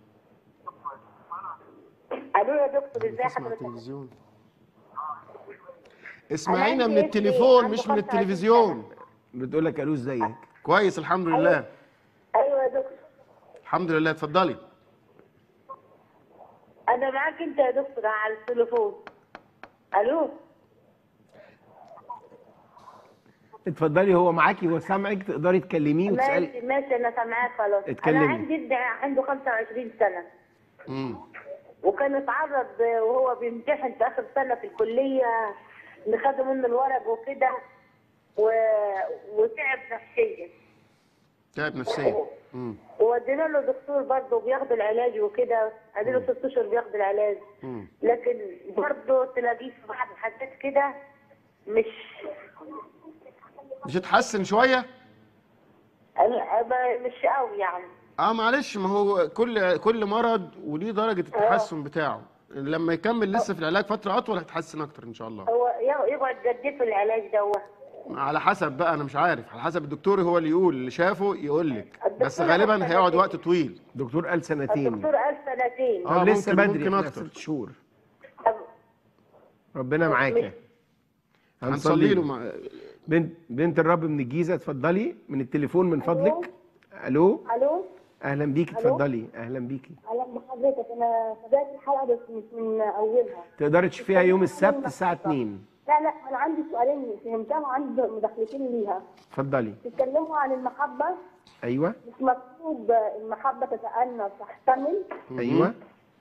الو يا دكتور، ازاي حضرتك؟ التلفزيون اسمعينا عندي من ابني التليفون عنده مش من خمسة وعشرين التلفزيون. بتقول لك الو ازيك؟ كويس الحمد لله. ايوه يا دكتور. الحمد لله اتفضلي. انا معاك انت يا دكتور على التليفون. الو. اتفضلي، هو معاكي، هو سامعك، تقدري تكلميه ماشي وتسالي. ماشي انا سامعاك خلاص. اتكلمي. انا عندي ابني عنده خمسة وعشرين سنه. امم وكان اتعرض وهو بيمتحن في اخر سنه في الكليه، اللي خدوا منه الورق وكده و... وتعب نفسيا. تعب نفسيا. امم وودينا له دكتور برضه بياخد العلاج وكده، اديله ست اشهر بياخد العلاج، امم لكن برضه تلاقيه في بعض الحاجات كده مش مش اتحسن شويه؟ مش قوي يعني. اه معلش، ما هو كل كل مرض وليه درجه التحسن بتاعه، لما يكمل لسه في العلاج فتره اطول هيتحسن اكتر ان شاء الله. هو يقعد قد ايه في العلاج دوت؟ على حسب بقى، انا مش عارف، على حسب الدكتور هو اللي يقول، اللي شافه يقول لك، بس الدكتور غالبا قال هيقعد سنتين. وقت طويل. الدكتور قال سنتين. الدكتور قال سنتين. طب لسه ممكن- بدري، ممكن احنا أكتر. ست شهور. طب ربنا معاك. هنصلي له مع... بنت بنت الرب من الجيزه، اتفضلي من التليفون من فضلك. الو الو، اهلا بيكي، ألو؟ اتفضلي اهلا بيكي. اهلا بحضرتك. انا تابعت الحلقه بس مش من اولها. تقدري تشوفيها يوم السبت الساعه اتنين. لا لا، انا عندي سؤالين فهمتها وعندي مداخلتين ليها. اتفضلي. تتكلموا عن المحبه، ايوه مش مكتوب المحبه تتأنى تحتمل. ايوه.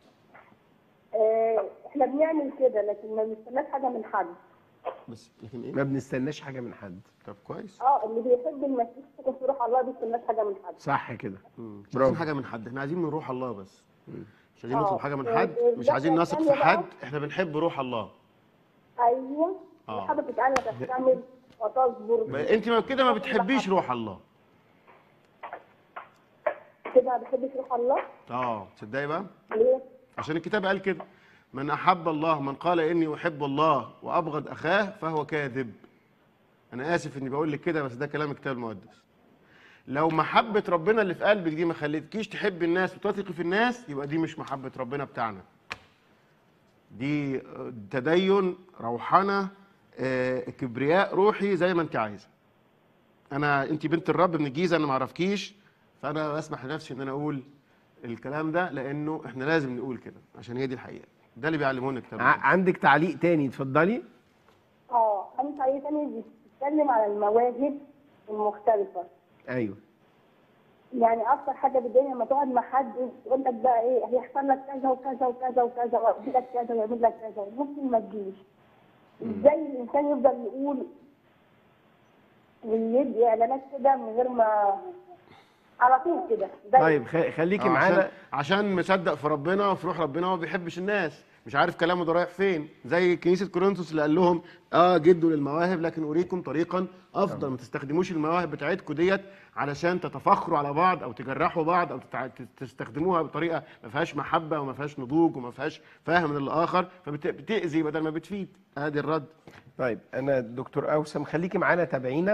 آه، احنا بنعمل كده لكن ما بنستناش حاجه من حد. بس لكن ايه؟ ما بنستناش حاجه من حد. طب كويس. اه، اللي بيحب المسيح يكون في روح الله ما بيستناش حاجه من حد. صح كده. مم. مش عايزين حاجه من حد، احنا عايزين من روح الله بس. مش عايزين آه. نطلب حاجه من آه، حد، مش ده عايزين نثق في الثانية بقى. حد، احنا بنحب روح الله. ايوه، آه. المحبه بتتأنى تحتمل وتصبر. ما انت ما كده ما بتحبيش روح الله. كده ما بحبش روح الله. اه تصدقي بقى؟ ليه؟ عشان الكتاب قال كده، من احب الله، من قال اني احب الله وابغض اخاه فهو كاذب. انا اسف اني بقول لك كده، بس ده كلام الكتاب المقدس. لو محبه ربنا اللي في قلبك دي ما خلتكيش تحب الناس وتثقي في الناس، يبقى دي مش محبه ربنا بتاعنا. دي تدين، روحنه، آه، كبرياء روحي، زي ما انت عايزه. انا انت بنت الرب من الجيزه، انا ما اعرفكيش، فانا بسمح لنفسي ان انا اقول الكلام ده، لانه احنا لازم نقول كده عشان هي دي الحقيقه. ده اللي بيعلمونا الكتاب. عندك تعليق تاني؟ اتفضلي. اه انا تعليق تاني بيتكلم على المواهب المختلفه. ايوه. يعني اكتر حاجه بتضايقني لما تقعد مع حد يقول لك بقى ايه هيحصل لك كذا وكذا وكذا وكذا ويعمل لك كذا ويعمل لك كذا، ممكن ما تجيش. ازاي الانسان يفضل يقول ويدي اعلانات كده من غير ما على طول كده؟ طيب خليكي معانا. عشان, عشان مصدق في ربنا وفي روح ربنا وما بيحبش الناس، مش عارف كلامه ده رايح فين. زي كنيسه كورنثوس اللي قال لهم اه جدوا للمواهب لكن اريكم طريقا افضل. ما تستخدموش المواهب بتاعتكم ديت علشان تتفاخروا على بعض او تجرحوا بعض او تستخدموها بطريقه ما فيهاش محبه وما فيهاش نضوج وما فيهاش فهم للاخر، فبتاذي بدل ما بتفيد. ادي الرد. طيب انا دكتور اوسم خليكي معانا، تابعينا.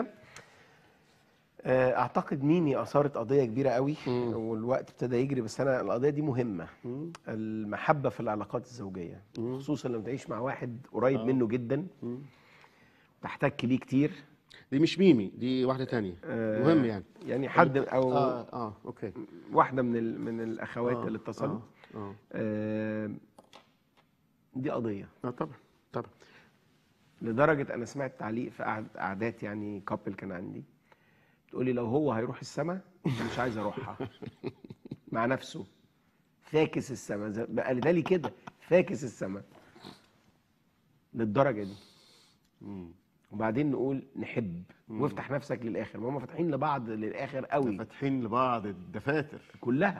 اعتقد ميمي اثارت قضيه كبيره قوي مم. والوقت ابتدى يجري، بس انا القضيه دي مهمه. مم. المحبه في العلاقات الزوجيه، مم. خصوصا لما تعيش مع واحد قريب آه. منه جدا، مم. تحتك بيه كتير. دي مش ميمي، دي واحده تانية. آه مهم يعني يعني حد او اه اه اوكي واحده من ال... من الاخوات آه. اللي اتصلوا. آه. آه. آه دي قضيه. اه طبعا طبعا. لدرجه انا سمعت تعليق في قعدات يعني كابل كان عندي، تقولي لو هو هيروح السما مش عايز اروحها. مع نفسه فاكس السما، بقى لي كده فاكس السما للدرجه دي. مم. وبعدين نقول نحب مم. وافتح نفسك للاخر. ما هم فاتحين لبعض للاخر قوي، فاتحين لبعض الدفاتر كلها.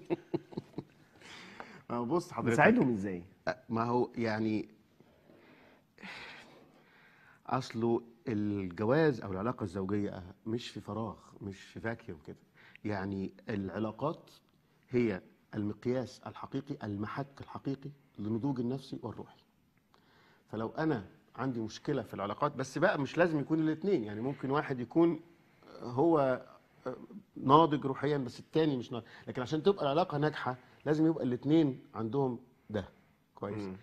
ما هو بص حضرتك، نساعدهم ازاي؟ ما هو يعني اصله الجواز او العلاقه الزوجيه مش في فراغ، مش في فاكيوم كده. يعني العلاقات هي المقياس الحقيقي، المحك الحقيقي للنضوج النفسي والروحي. فلو انا عندي مشكله في العلاقات، بس بقى مش لازم يكون الاثنين، يعني ممكن واحد يكون هو ناضج روحيا بس الثاني مش ناضج، لكن عشان تبقى العلاقه ناجحه لازم يبقى الاثنين عندهم ده كويس. م.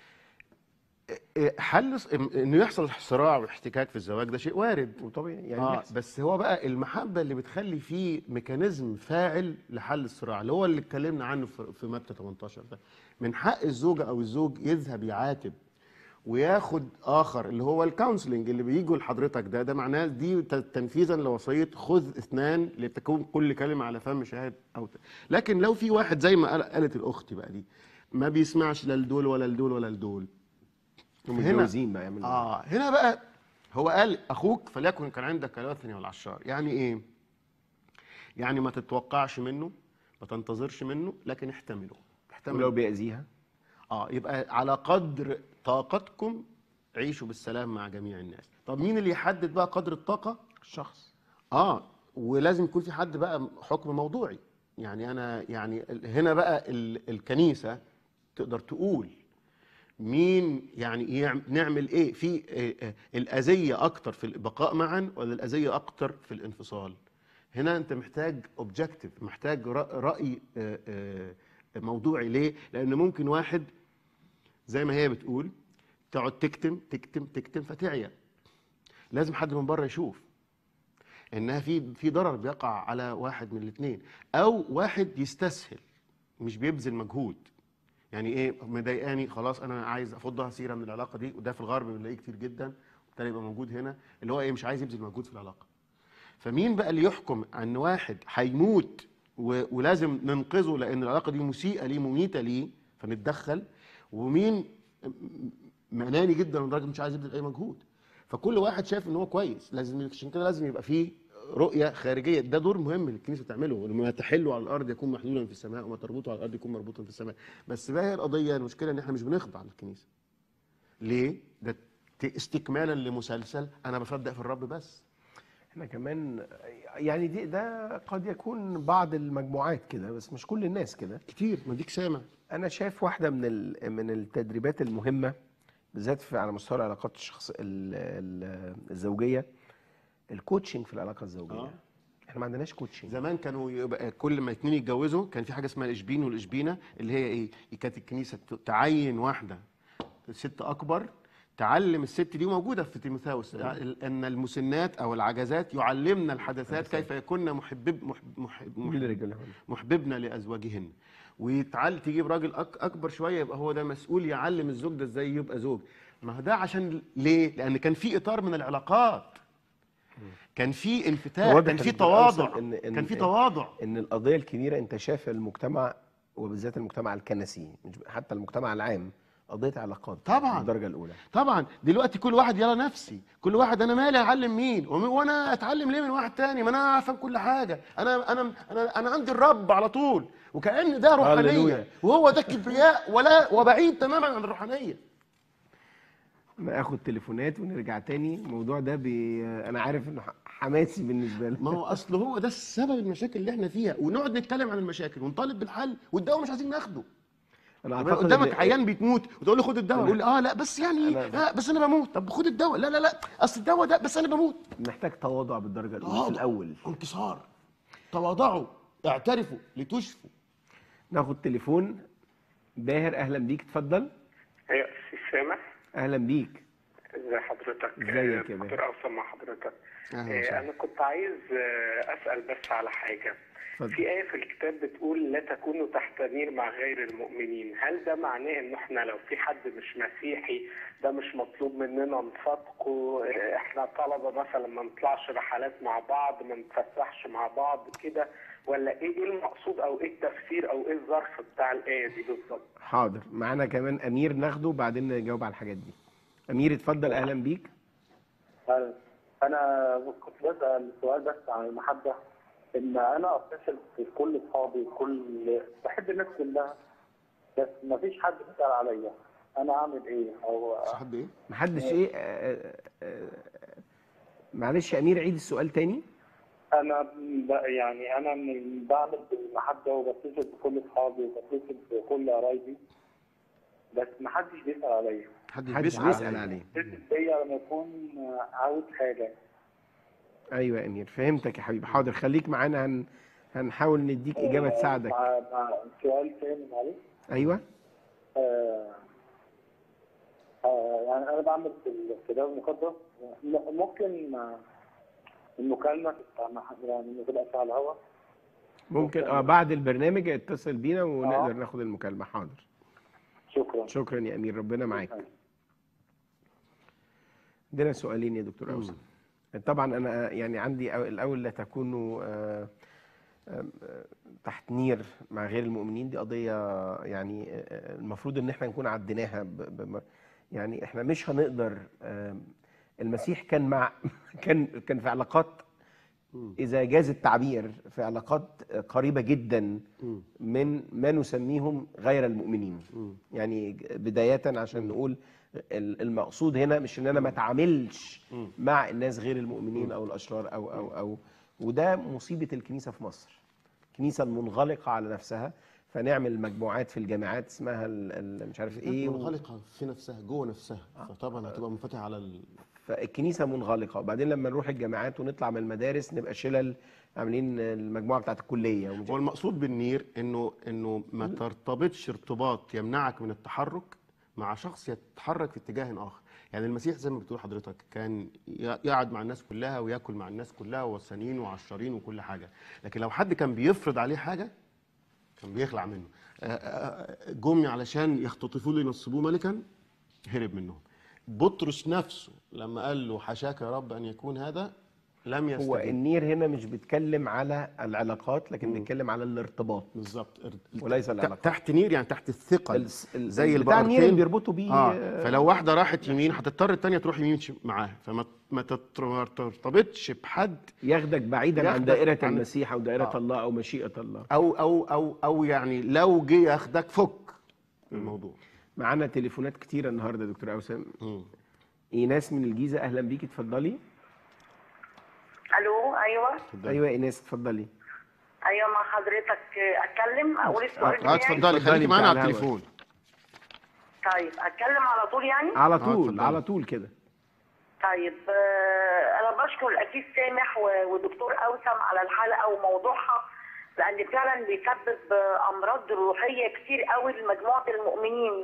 حل انه يحصل صراع واحتكاك في الزواج ده شيء وارد وطبيعي يعني. آه بس هو بقى المحبه اللي بتخلي فيه ميكانيزم فاعل لحل الصراع، اللي هو اللي اتكلمنا عنه في متى تمنتاشر ده. من حق الزوجه او الزوج يذهب يعاتب وياخد اخر، اللي هو الكونسلنج اللي بيجوا لحضرتك ده، ده معناه دي تنفيذا لوصيه خذ اثنان لتكون كل كلمه على فم شاهد او ت... لكن لو في واحد زي ما قالت الاخت بقى دي ما بيسمعش لا لدول ولا لدول ولا لدول، متجوزين بقى يعملوا اه هنا بقى هو قال اخوك فليكن كان عندك كالوثني والعشار. يعني ايه؟ يعني ما تتوقعش منه، ما تنتظرش منه، لكن احتمله. احتمله لو بيأذيها اه يبقى على قدر طاقتكم عيشوا بالسلام مع جميع الناس. طب مين اللي يحدد بقى قدر الطاقه؟ الشخص. اه ولازم يكون في حد بقى حكم موضوعي. يعني انا يعني هنا بقى الكنيسه تقدر تقول مين يعني نعمل ايه في الاذيه اكتر في البقاء معا ولا الاذيه اكتر في الانفصال. هنا انت محتاج اوبجكتيف، محتاج راي موضوعي. ليه؟ لان ممكن واحد زي ما هي بتقول تقعد تكتم تكتم تكتم فتعيا. لازم حد من بره يشوف انها في في ضرر بيقع على واحد من الاثنين، او واحد يستسهل مش بيبذل مجهود. يعني ايه؟ مضايقاني خلاص انا عايز افضها سيره من العلاقه دي، وده في الغرب بنلاقيه كتير جدا وبالتالي يبقى موجود هنا، اللي هو ايه؟ مش عايز يبذل مجهود في العلاقه. فمين بقى اللي يحكم ان واحد هيموت ولازم ننقذه لان العلاقه دي مسيئه ليه مميته ليه فنتدخل، ومين معناني جدا لدرجه مش عايز يبذل اي مجهود؟ فكل واحد شايف ان هو كويس. لازم عشان كده لازم يبقى فيه رؤيه خارجيه. ده دور مهم الكنيسه تعمله. ما تحله على الارض يكون محلولا في السماء، وما تربطه على الارض يكون مربوطا في السماء. بس بقى هي القضيه، المشكله ان احنا مش بنخضع للكنيسه. ليه؟ ده استكمالا لمسلسل انا بصدق في الرب بس. احنا كمان يعني دي ده قد يكون بعض المجموعات كده، بس مش كل الناس كده. كتير، ما ديك سامع. انا شايف واحده من ال- من التدريبات المهمه بالذات في على مستوى العلاقات الشخص ال- ال- الزوجيه، الكوتشنج في العلاقه الزوجيه. آه. احنا ما عندناش كوتشنج. زمان كانوا يبقى كل ما اتنين يتجوزوا كان في حاجه اسمها الاشبين والاشبينه، اللي هي ايه؟ كانت الكنيسه تعين واحده ست اكبر تعلم الست دي، موجوده في تيموثاوس، ان المسنات او العجزات يعلمن الحدثات كيف يكن محبب محب محب محب محببنا لازواجهن. ويتعلم تجيب راجل أك اكبر شويه يبقى هو ده مسؤول يعلم الزوج ده ازاي يبقى زوج. ما هو ده عشان ليه؟ لان كان في اطار من العلاقات، كان في انفتاح، كان في تواضع، إن إن كان في تواضع. ان القضيه الكبيره انت شايف المجتمع وبالذات المجتمع الكنسي حتى المجتمع العام قضيه علاقات طبعا الدرجه الاولى. طبعا دلوقتي كل واحد يلا نفسي، كل واحد انا مالي اعلم مين وانا اتعلم ليه من واحد تاني، ما انا افهم كل حاجه، انا انا انا انا عندي الرب على طول، وكأن ده روحانيه وهو ده كبرياء ولا وبعيد تماما عن الروحانيه. ناخد تليفونات ونرجع تاني. الموضوع ده بي... انا عارف انه حماسي بالنسبه لي. ما هو اصل هو ده السبب المشاكل اللي احنا فيها، ونقعد نتكلم عن المشاكل ونطالب بالحل والدواء مش عايزين ناخده. انا قدامك عيان بيتموت وتقول له خد الدواء، يقول اه لا بس يعني أنا... آه بس انا بموت. طب خد الدواء، لا لا لا اصل الدواء ده بس انا بموت. محتاج تواضع بالدرجه الاولى في الاول، انكسار، تواضعوا، اعترفوا لتشفوا. ناخد تليفون. باهر اهلا بيك، اتفضل. ايوه استاذ سامح. اهلا بيك. ازي حضرتك؟ ازيك يا باهر؟ دكتور اوسم مع حضرتك. آه انا كنت عايز اسال بس على حاجه. فضل. في آية في الكتاب بتقول لا تكونوا تحت نير مع غير المؤمنين، هل ده معناه ان احنا لو في حد مش مسيحي ده مش مطلوب مننا نصادقه؟ احنا طلبة مثلا ما نطلعش رحلات مع بعض، ما نتفسحش مع بعض كده، ولا ايه المقصود او ايه التفسير او ايه الظرف بتاع الآية دي بالظبط؟ حاضر، معانا كمان أمير ناخده وبعدين نجاوب على الحاجات دي. أمير اتفضل. أهلا بيك. أهلا. أنا كنت بسأل سؤال بس عن المحبة، ان انا اتصل بكل اصحابي، كل بحب الناس كلها، بس ما فيش حد بيسال عليا، انا اعمل ايه؟ او حد ايه؟ محدش ايه؟ آه آه معلش يا امير عيد السؤال تاني. انا يعني انا من بعمل بالمحبه وبتصل بكل اصحابي وبتصل بكل قرايبي، بس ما حدش بيسال عليا. حدش بيسال عليه. بيتصل بيا لما يكون عاوز حاجه. ايوه يا امير فهمتك يا حبيبي. حاضر خليك معانا، هن... هنحاول نديك اجابه تساعدك. مع مع سؤال تاني معلش. ايوه. آه آه يعني انا بعمل في الكتاب المقدس، ممكن المكالمه يعني تبقى على الهواء؟ ممكن اه بعد البرنامج اتصل بينا ونقدر آه. ناخد المكالمه. حاضر. شكرا. شكرا يا امير، ربنا معاك. عندنا سؤالين يا دكتور اوسم. طبعا انا يعني عندي الاول لا تكونوا تحت نير مع غير المؤمنين، دي قضيه يعني المفروض ان احنا نكون عديناها. يعني احنا مش هنقدر. المسيح كان مع كان كان في علاقات، اذا جاز التعبير، في علاقات قريبه جدا من ما نسميهم غير المؤمنين. يعني بدايه عشان نقول المقصود هنا مش ان انا ما اتعاملش مع الناس غير المؤمنين او الاشرار او او او وده مصيبه الكنيسه في مصر، الكنيسه المنغلقه على نفسها. فنعمل مجموعات في الجامعات اسمها مش عارف ايه، منغلقه في نفسها جوه نفسها، فطبعا هتبقى منفتحه على ال... فالكنيسه منغلقه. وبعدين لما نروح الجامعات ونطلع من المدارس نبقى شلل عاملين المجموعه بتاعت الكليه. هو المقصود بالنير انه انه ما ترتبطش ارتباط يمنعك من التحرك مع شخص يتحرك في اتجاه اخر. يعني المسيح زي ما بتقول حضرتك كان يقعد مع الناس كلها وياكل مع الناس كلها ووثنيين وعشارين وكل حاجه، لكن لو حد كان بيفرض عليه حاجه كان بيخلع منه. جم علشان يختطفوه لينصبوه ملكا هرب منهم. بطرس نفسه لما قال له حاشاك يا رب ان يكون هذا لم يستجب. هو النير هنا مش بيتكلم على العلاقات لكن بيتكلم على الارتباط بالظبط، وليس العلاقات. تحت نير يعني تحت الثقل، زي بتاع النير اللي بيربطوا بيه. آه. فلو واحده راحت يمين هتضطر الثانيه تروح يمين معاها، فما ما ترتبطش بحد ياخدك بعيدا ياخدك عن دائره عن المسيح او دائره آه. الله او مشيئه الله، او او او او يعني لو جه ياخدك فك الموضوع. معانا تليفونات كتيره النهارده يا دكتور اوسم. ايناس من الجيزه، اهلا بيكي اتفضلي. ايوه ايوه ايناس اتفضلي. ايوه مع حضرتك اتكلم اقول السؤال اه بتاعي؟ اتفضلي، خليكي معانا على التليفون. طيب اتكلم على طول يعني؟ على طول على طول كده. طيب آه انا بشكر الاسيس سامح ودكتور اوسم على الحلقه وموضوعها، لان فعلا بيسبب امراض روحيه كتير قوي لمجموعه المؤمنين.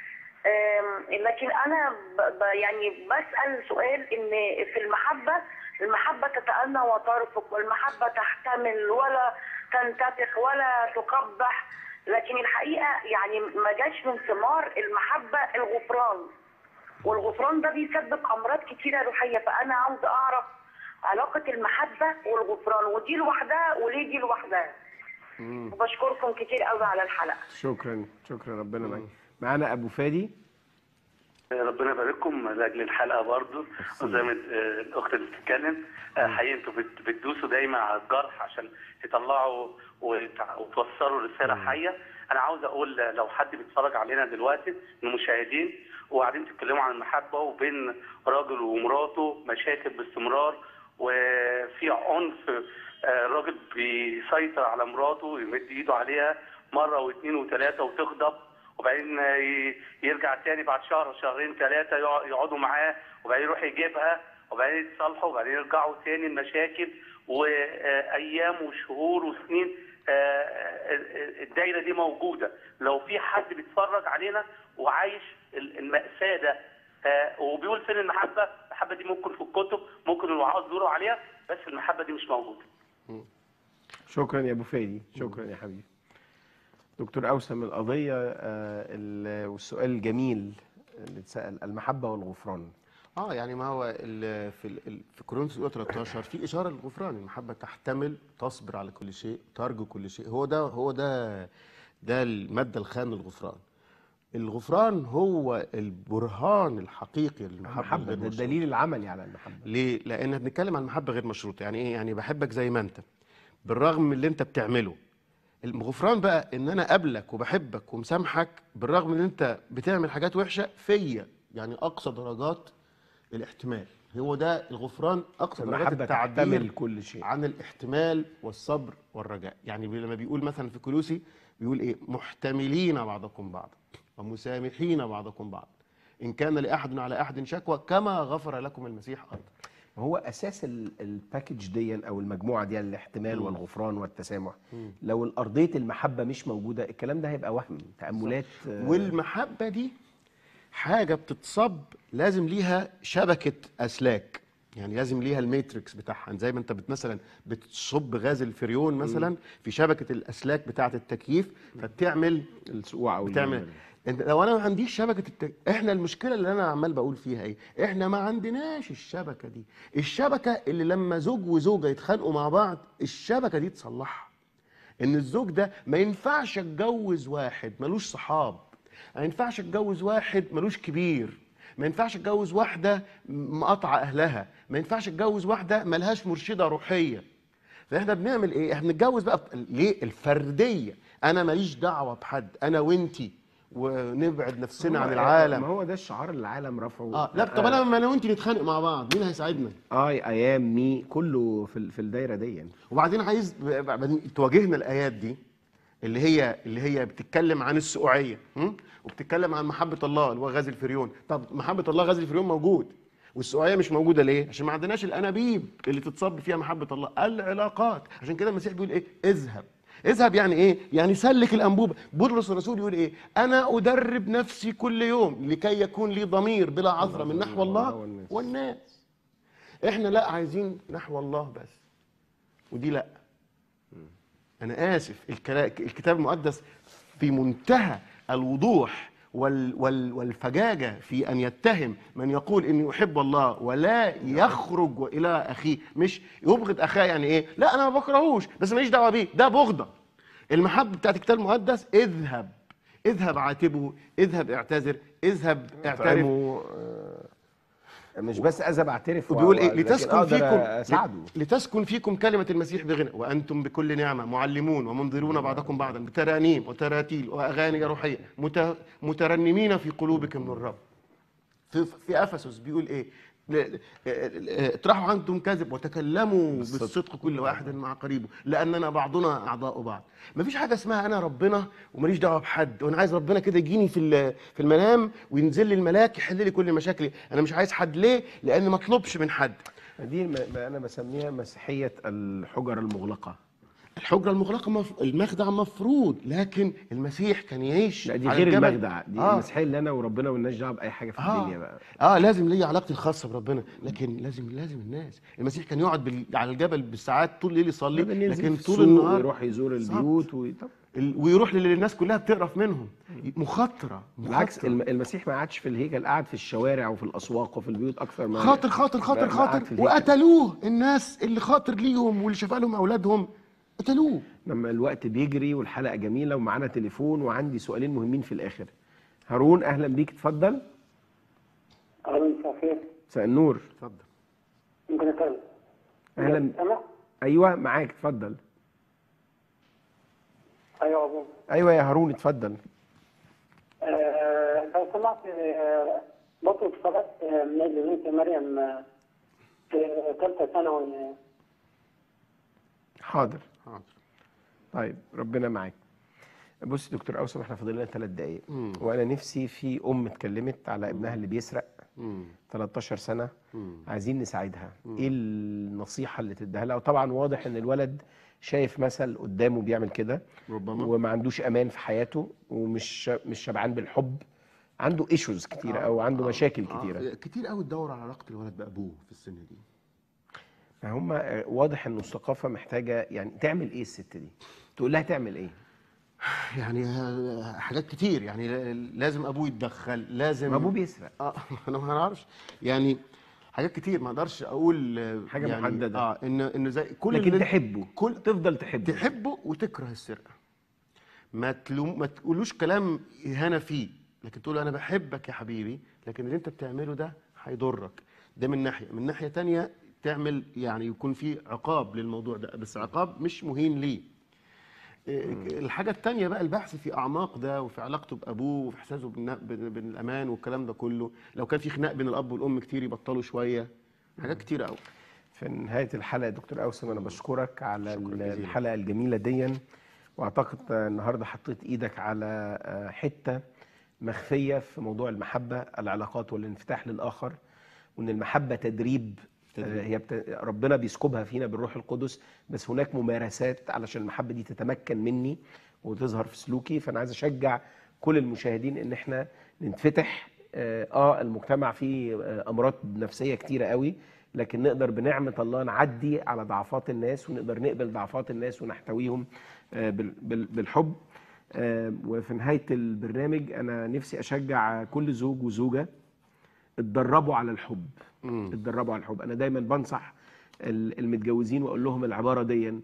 لكن انا ب يعني بسال سؤال، ان في المحبه المحبه تتأنى وترفق، والمحبه تحتمل ولا تنتفخ ولا تقبح، لكن الحقيقه يعني ما جاش من ثمار المحبه الغفران، والغفران ده بيسبب امراض كتيره روحيه. فانا عاوز اعرف علاقه المحبه والغفران، ودي لوحدها وليه دي لوحدها. وبشكركم كتير قوي على الحلقه. شكرا شكرا ربنا معاك. معانا ابو فادي. ربنا يبارككم لاجل الحلقه برضو، وزي ما الاخت اللي بتتكلم حقيقي انتوا بتدوسوا دايما على الجرح عشان تطلعوا وتوصلوا رساله حيه. انا عاوز اقول لو حد بيتفرج علينا دلوقتي من المشاهدين وقاعدين تتكلموا عن المحبه وبين راجل ومراته مشاكل باستمرار وفي عنف، الراجل بيسيطر على مراته يمد ايده عليها مره واثنين وثلاثه وتغضب، وبعدين يرجع تاني بعد شهر شهرين ثلاثه يقعدوا معاه، وبعدين يروح يجيبها، وبعدين يتصالحوا، وبعدين يرجعوا تاني المشاكل، وايام وشهور وسنين الدايره دي موجوده. لو في حد بيتفرج علينا وعايش المأساة ده وبيقول فين المحبه؟ المحبه دي ممكن في الكتب، ممكن الوعاظ بيقولوا عليها، بس المحبه دي مش موجوده. شكرا يا ابو فادي، شكرا يا حبيبي. دكتور اوسم، القضيه والسؤال الجميل اللي اتسال، المحبه والغفران. اه يعني ما هو في في كورنثوس الاولى ثلاثة عشر في اشاره للغفران، المحبه تحتمل، تصبر على كل شيء، ترجو كل شيء. هو ده هو ده ده الماده الخام للغفران. الغفران هو البرهان الحقيقي للمحبه، ده الدليل العملي على المحبه. ليه؟ لان بنتكلم عن محبه غير مشروطه. يعني ايه؟ يعني بحبك زي ما انت بالرغم من اللي انت بتعمله. الغفران بقى ان انا قابلك وبحبك ومسامحك بالرغم من ان انت بتعمل حاجات وحشه فيا، يعني اقصى درجات الاحتمال. هو ده الغفران، اقصى درجات التعبير كل شيء عن الاحتمال والصبر والرجاء. يعني لما بيقول مثلا في كولوسي بيقول ايه؟ محتملين بعضكم بعضا ومسامحين بعضكم بعض ان كان لاحد على احد شكوى كما غفر لكم المسيح ايضا. هو اساس الباكج دي او المجموعه دي، الاحتمال م. والغفران والتسامح. م. لو الارضيه المحبه مش موجوده الكلام ده هيبقى وهم، تاملات. آه والمحبه دي حاجه بتتصب لازم ليها شبكه اسلاك، يعني لازم ليها الماتريكس بتاعها. زي ما انت بت مثلا بتصب غاز الفريون مثلا م. في شبكه الاسلاك بتاعه التكييف، فبتعمل السقوع او بتعمل انت. لو انا ما عنديش شبكه التك... احنا المشكله اللي انا عمال بقول فيها ايه؟ احنا ما عندناش الشبكه دي، الشبكه اللي لما زوج وزوجه يتخانقوا مع بعض الشبكه دي تصلحها. ان الزوج ده ما ينفعش اتجوز واحد ملوش صحاب، ما ينفعش اتجوز واحد ملوش كبير، ما ينفعش اتجوز واحده مقاطعه اهلها، ما ينفعش اتجوز واحده ملهاش مرشده روحيه. فاحنا بنعمل ايه؟ احنا بنتجوز بقى ليه؟ الفرديه. انا ماليش دعوه بحد، انا وانتي، ونبعد نفسنا عن العالم. ما هو ده الشعار اللي العالم رفعه. اه لا طب انا ما انا وانت نتخانق مع بعض مين هيساعدنا؟ اي ايام مي كله في في الدايره دي. وبعدين عايز بعدين تواجهنا الايات دي اللي هي اللي هي بتتكلم عن السقوعيه وبتتكلم عن محبه الله اللي هو غاز الفريون. طب محبه الله غاز الفريون موجود والسقوعيه مش موجوده ليه؟ عشان ما عندناش الانابيب اللي تتصب فيها محبه الله، العلاقات. عشان كده المسيح بيقول ايه؟ اذهب. اذهب يعني ايه؟ يعني سلك الانبوبه. بطرس الرسول يقول ايه؟ انا ادرب نفسي كل يوم لكي يكون لي ضمير بلا عثره من نحو الله والناس. احنا لا عايزين نحو الله بس، ودي لا. انا اسف، الكتاب المقدس في منتهى الوضوح وال وال والفجاجه في ان يتهم من يقول اني احب الله ولا يخرج الى اخيه، مش يبغض اخاه. يعني ايه؟ لا انا ما بكرهوش بس ماليش دعوه بيه، ده بغضه. المحبه بتاعت الكتاب المقدس اذهب، اذهب عاتبه، اذهب اعتذر، اذهب اعترف. مش بس اذهب اعترف وبيقول ايه؟ لتسكن فيكم لتسكن فيكم كلمه المسيح بغنى وانتم بكل نعمه معلمون ومنذرون بعضكم بعضا بترانيم وتراتيل واغاني روحيه مترنمين في قلوبكم من الرب. في, في افسس بيقول ايه؟ اطرحوا عنكم كذب وتكلموا بالصدق كل واحد مع قريبه لاننا بعضنا اعضاء بعض. مفيش حاجه اسمها انا ربنا وماليش دعوه بحد، وانا عايز ربنا كده يجيني في في المنام وينزل لي الملاك يحل لي كل مشاكلي. انا مش عايز حد. ليه؟ لان ما اطلبش من حد. دي ما انا بسميها مسيحيه الحجر المغلقه. الحجره المغلقه مف... المخدع مفروض، لكن المسيح كان يعيش لا دي على غير الجبل. المخدع، دي آه. المسيحيه اللي انا وربنا والناس دعوه باي حاجه في آه. الدنيا بقى. اه لازم ليا علاقتي الخاصه بربنا، لكن لازم لازم الناس. المسيح كان يقعد بال... على الجبل بالساعات طول الليل يصلي، لكن طول النهار يروح يزور البيوت و... ال... ويروح للي الناس كلها بتقرف منهم. مخاطره. بالعكس المسيح ما قعدش في الهيكل، قعد في الشوارع وفي الاسواق وفي البيوت اكثر ما خاطر خاطر خاطر خاطر وقتلوه. الناس اللي خاطر ليهم واللي شاف لهم اولادهم قتلوه. لما الوقت بيجري والحلقه جميله ومعانا تليفون وعندي سؤالين مهمين في الاخر. هارون اهلا بيك، اتفضل. اهلا مساء الخير. مساء النور. اتفضل. ممكن اتكلم؟ اهلا. سامع؟ ايوه معاك، اتفضل. ايوه ابو. ايوه يا هارون اتفضل. آه لو سمحت آه بطلب صلاه آه من اجل بنت مريم آه في ثالثه ثانوي. حاضر حاضر. طيب ربنا معاك. بص يا دكتور اوسم، احنا فاضل لنا ثلاث دقائق وانا نفسي في ام اتكلمت على ابنها اللي بيسرق مم. تلتاشر سنه، مم. عايزين نساعدها. مم. ايه النصيحه اللي تديها لها؟ وطبعا واضح ان الولد شايف مثل قدامه بيعمل كده ربما، وما عندوش امان في حياته ومش مش شبعان بالحب، عنده ايشوز كتيره آه او عنده آه مشاكل آه كتيره آه كتير قوي تدور على علاقه الولد بابوه في السن دي. هم واضح انه الثقافه محتاجه يعني تعمل ايه الست دي؟ تقول لها تعمل ايه؟ يعني حاجات كتير، يعني لازم ابوه يتدخل، لازم ابوه بيسرق. اه انا ما اعرفش يعني حاجات كتير، ما اقدرش اقول حاجه يعني محدده. اه ان ان زي كل لكن تحبه، كل تفضل تحبه تحبه وتكره السرقه. ما تلوم ما تقولوش كلام اهانه فيه، لكن تقول له انا بحبك يا حبيبي، لكن اللي انت بتعمله ده هيضرك. ده من ناحيه، من ناحيه ثانيه تعمل يعني يكون في عقاب للموضوع ده، بس عقاب مش مهين ليه. الحاجة التانية بقى البحث في أعماق ده وفي علاقته بأبوه وفي إحساسه بالأمان والكلام ده كله. لو كان في خناق بين الأب والأم كتير يبطلوا شوية. حاجات كتير قوي. في نهاية الحلقة يا دكتور أوسم أنا بشكرك على الحلقة الجميلة دي، وأعتقد النهاردة حطيت إيدك على حتة مخفية في موضوع المحبة، العلاقات والانفتاح للآخر، وإن المحبة تدريب. هي بت... ربنا بيسكبها فينا بالروح القدس، بس هناك ممارسات علشان المحبه دي تتمكن مني وتظهر في سلوكي. فانا عايز اشجع كل المشاهدين ان احنا ننفتح. اه المجتمع فيه امراض نفسيه كتيره قوي، لكن نقدر بنعمه الله نعدي على ضعفات الناس، ونقدر نقبل ضعفات الناس ونحتويهم آه بال... بال... بالحب. آه وفي نهايه البرنامج انا نفسي اشجع كل زوج وزوجه اتدربوا على الحب. اتدربوا على الحب. انا دايما بنصح المتجوزين واقول لهم العباره دي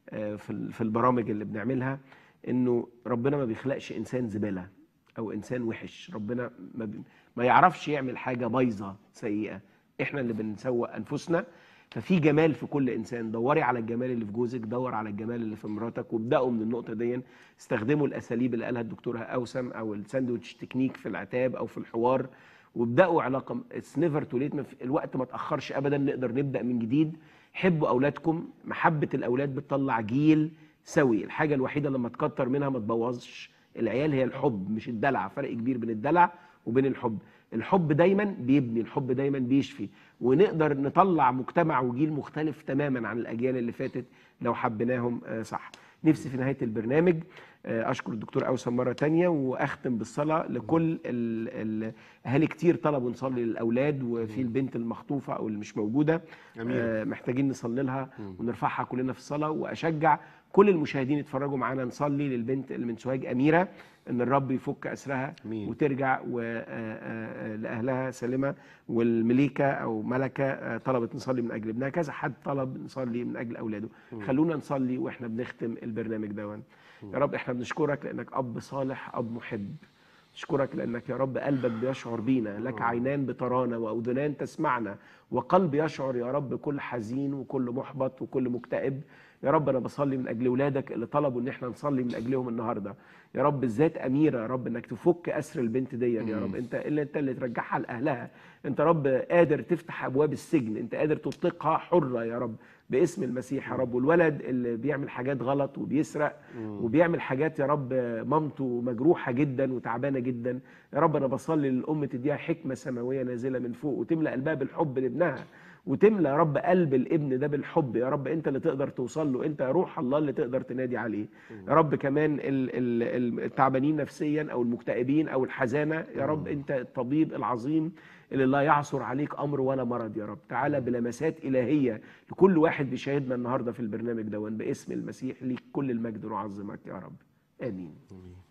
في في البرامج اللي بنعملها، انه ربنا ما بيخلقش انسان زباله او انسان وحش. ربنا ما, ما يعرفش يعمل حاجه بايظه سيئه، احنا اللي بنسوق انفسنا. ففي جمال في كل انسان. دوري على الجمال اللي في جوزك، دور على الجمال اللي في مراتك، وابداوا من النقطه دي. استخدموا الاساليب اللي قالها الدكتوره اوسم او الساندويتش تكنيك في العتاب او في الحوار، وابداوا علاقه. اتس نيفر تو ليت، الوقت ما تاخرش ابدا، نقدر نبدا من جديد. حبوا اولادكم. محبه الاولاد بتطلع جيل سوي. الحاجه الوحيده لما تكتر منها ما تبوظش العيال هي الحب مش الدلع. فرق كبير بين الدلع وبين الحب. الحب دايما بيبني، الحب دايما بيشفي، ونقدر نطلع مجتمع وجيل مختلف تماما عن الاجيال اللي فاتت لو حبيناهم صح. نفسي في نهايه البرنامج اشكر الدكتور اوسم مره تانية، واختم بالصلاه لكل الاهالي. كتير طلبوا نصلي للاولاد، وفي البنت المخطوفه او اللي مش موجوده أمين. محتاجين نصلي لها ونرفعها كلنا في الصلاه. واشجع كل المشاهدين يتفرجوا معانا نصلي للبنت اللي من سوهاج اميره، ان الرب يفك اسرها أمين. وترجع لاهلها سالمه. والمليكه او ملكه طلبت نصلي من اجل ابنها. كذا حد طلب نصلي من اجل اولاده. خلونا نصلي واحنا بنختم البرنامج ده. يا رب احنا بنشكرك لانك اب صالح، اب محب. نشكرك لانك يا رب قلبك بيشعر بينا، لك عينان بترانا واذنان تسمعنا، وقلب يشعر يا رب كل حزين وكل محبط وكل مكتئب. يا رب انا بصلي من اجل ولادك اللي طلبوا ان احنا نصلي من اجلهم النهارده. يا رب بالذات اميره يا رب انك تفك اسر البنت دي يا رب، انت اللي انت اللي ترجعها لاهلها، انت رب قادر تفتح ابواب السجن، انت قادر تطلقها حره يا رب باسم المسيح يا رب. والولد اللي بيعمل حاجات غلط وبيسرق وبيعمل حاجات يا رب مامته مجروحه جدا وتعبانه جدا، يا رب انا بصلي للام تديها حكمه سماويه نازله من فوق وتملى قلبها بالحب لابنها، وتملى يا رب قلب الابن ده بالحب يا رب. انت اللي تقدر توصل له، انت يا روح الله اللي تقدر تنادي عليه يا رب. كمان التعبانين نفسيا او المكتئبين او الحزانه يا رب، انت الطبيب العظيم اللي لا يعثر عليك امر ولا مرض يا رب. تعالى بلمسات الهيه لكل واحد بيشاهدنا النهارده في البرنامج دون باسم المسيح، ليك كل المجد ونعظمك يا رب. امين.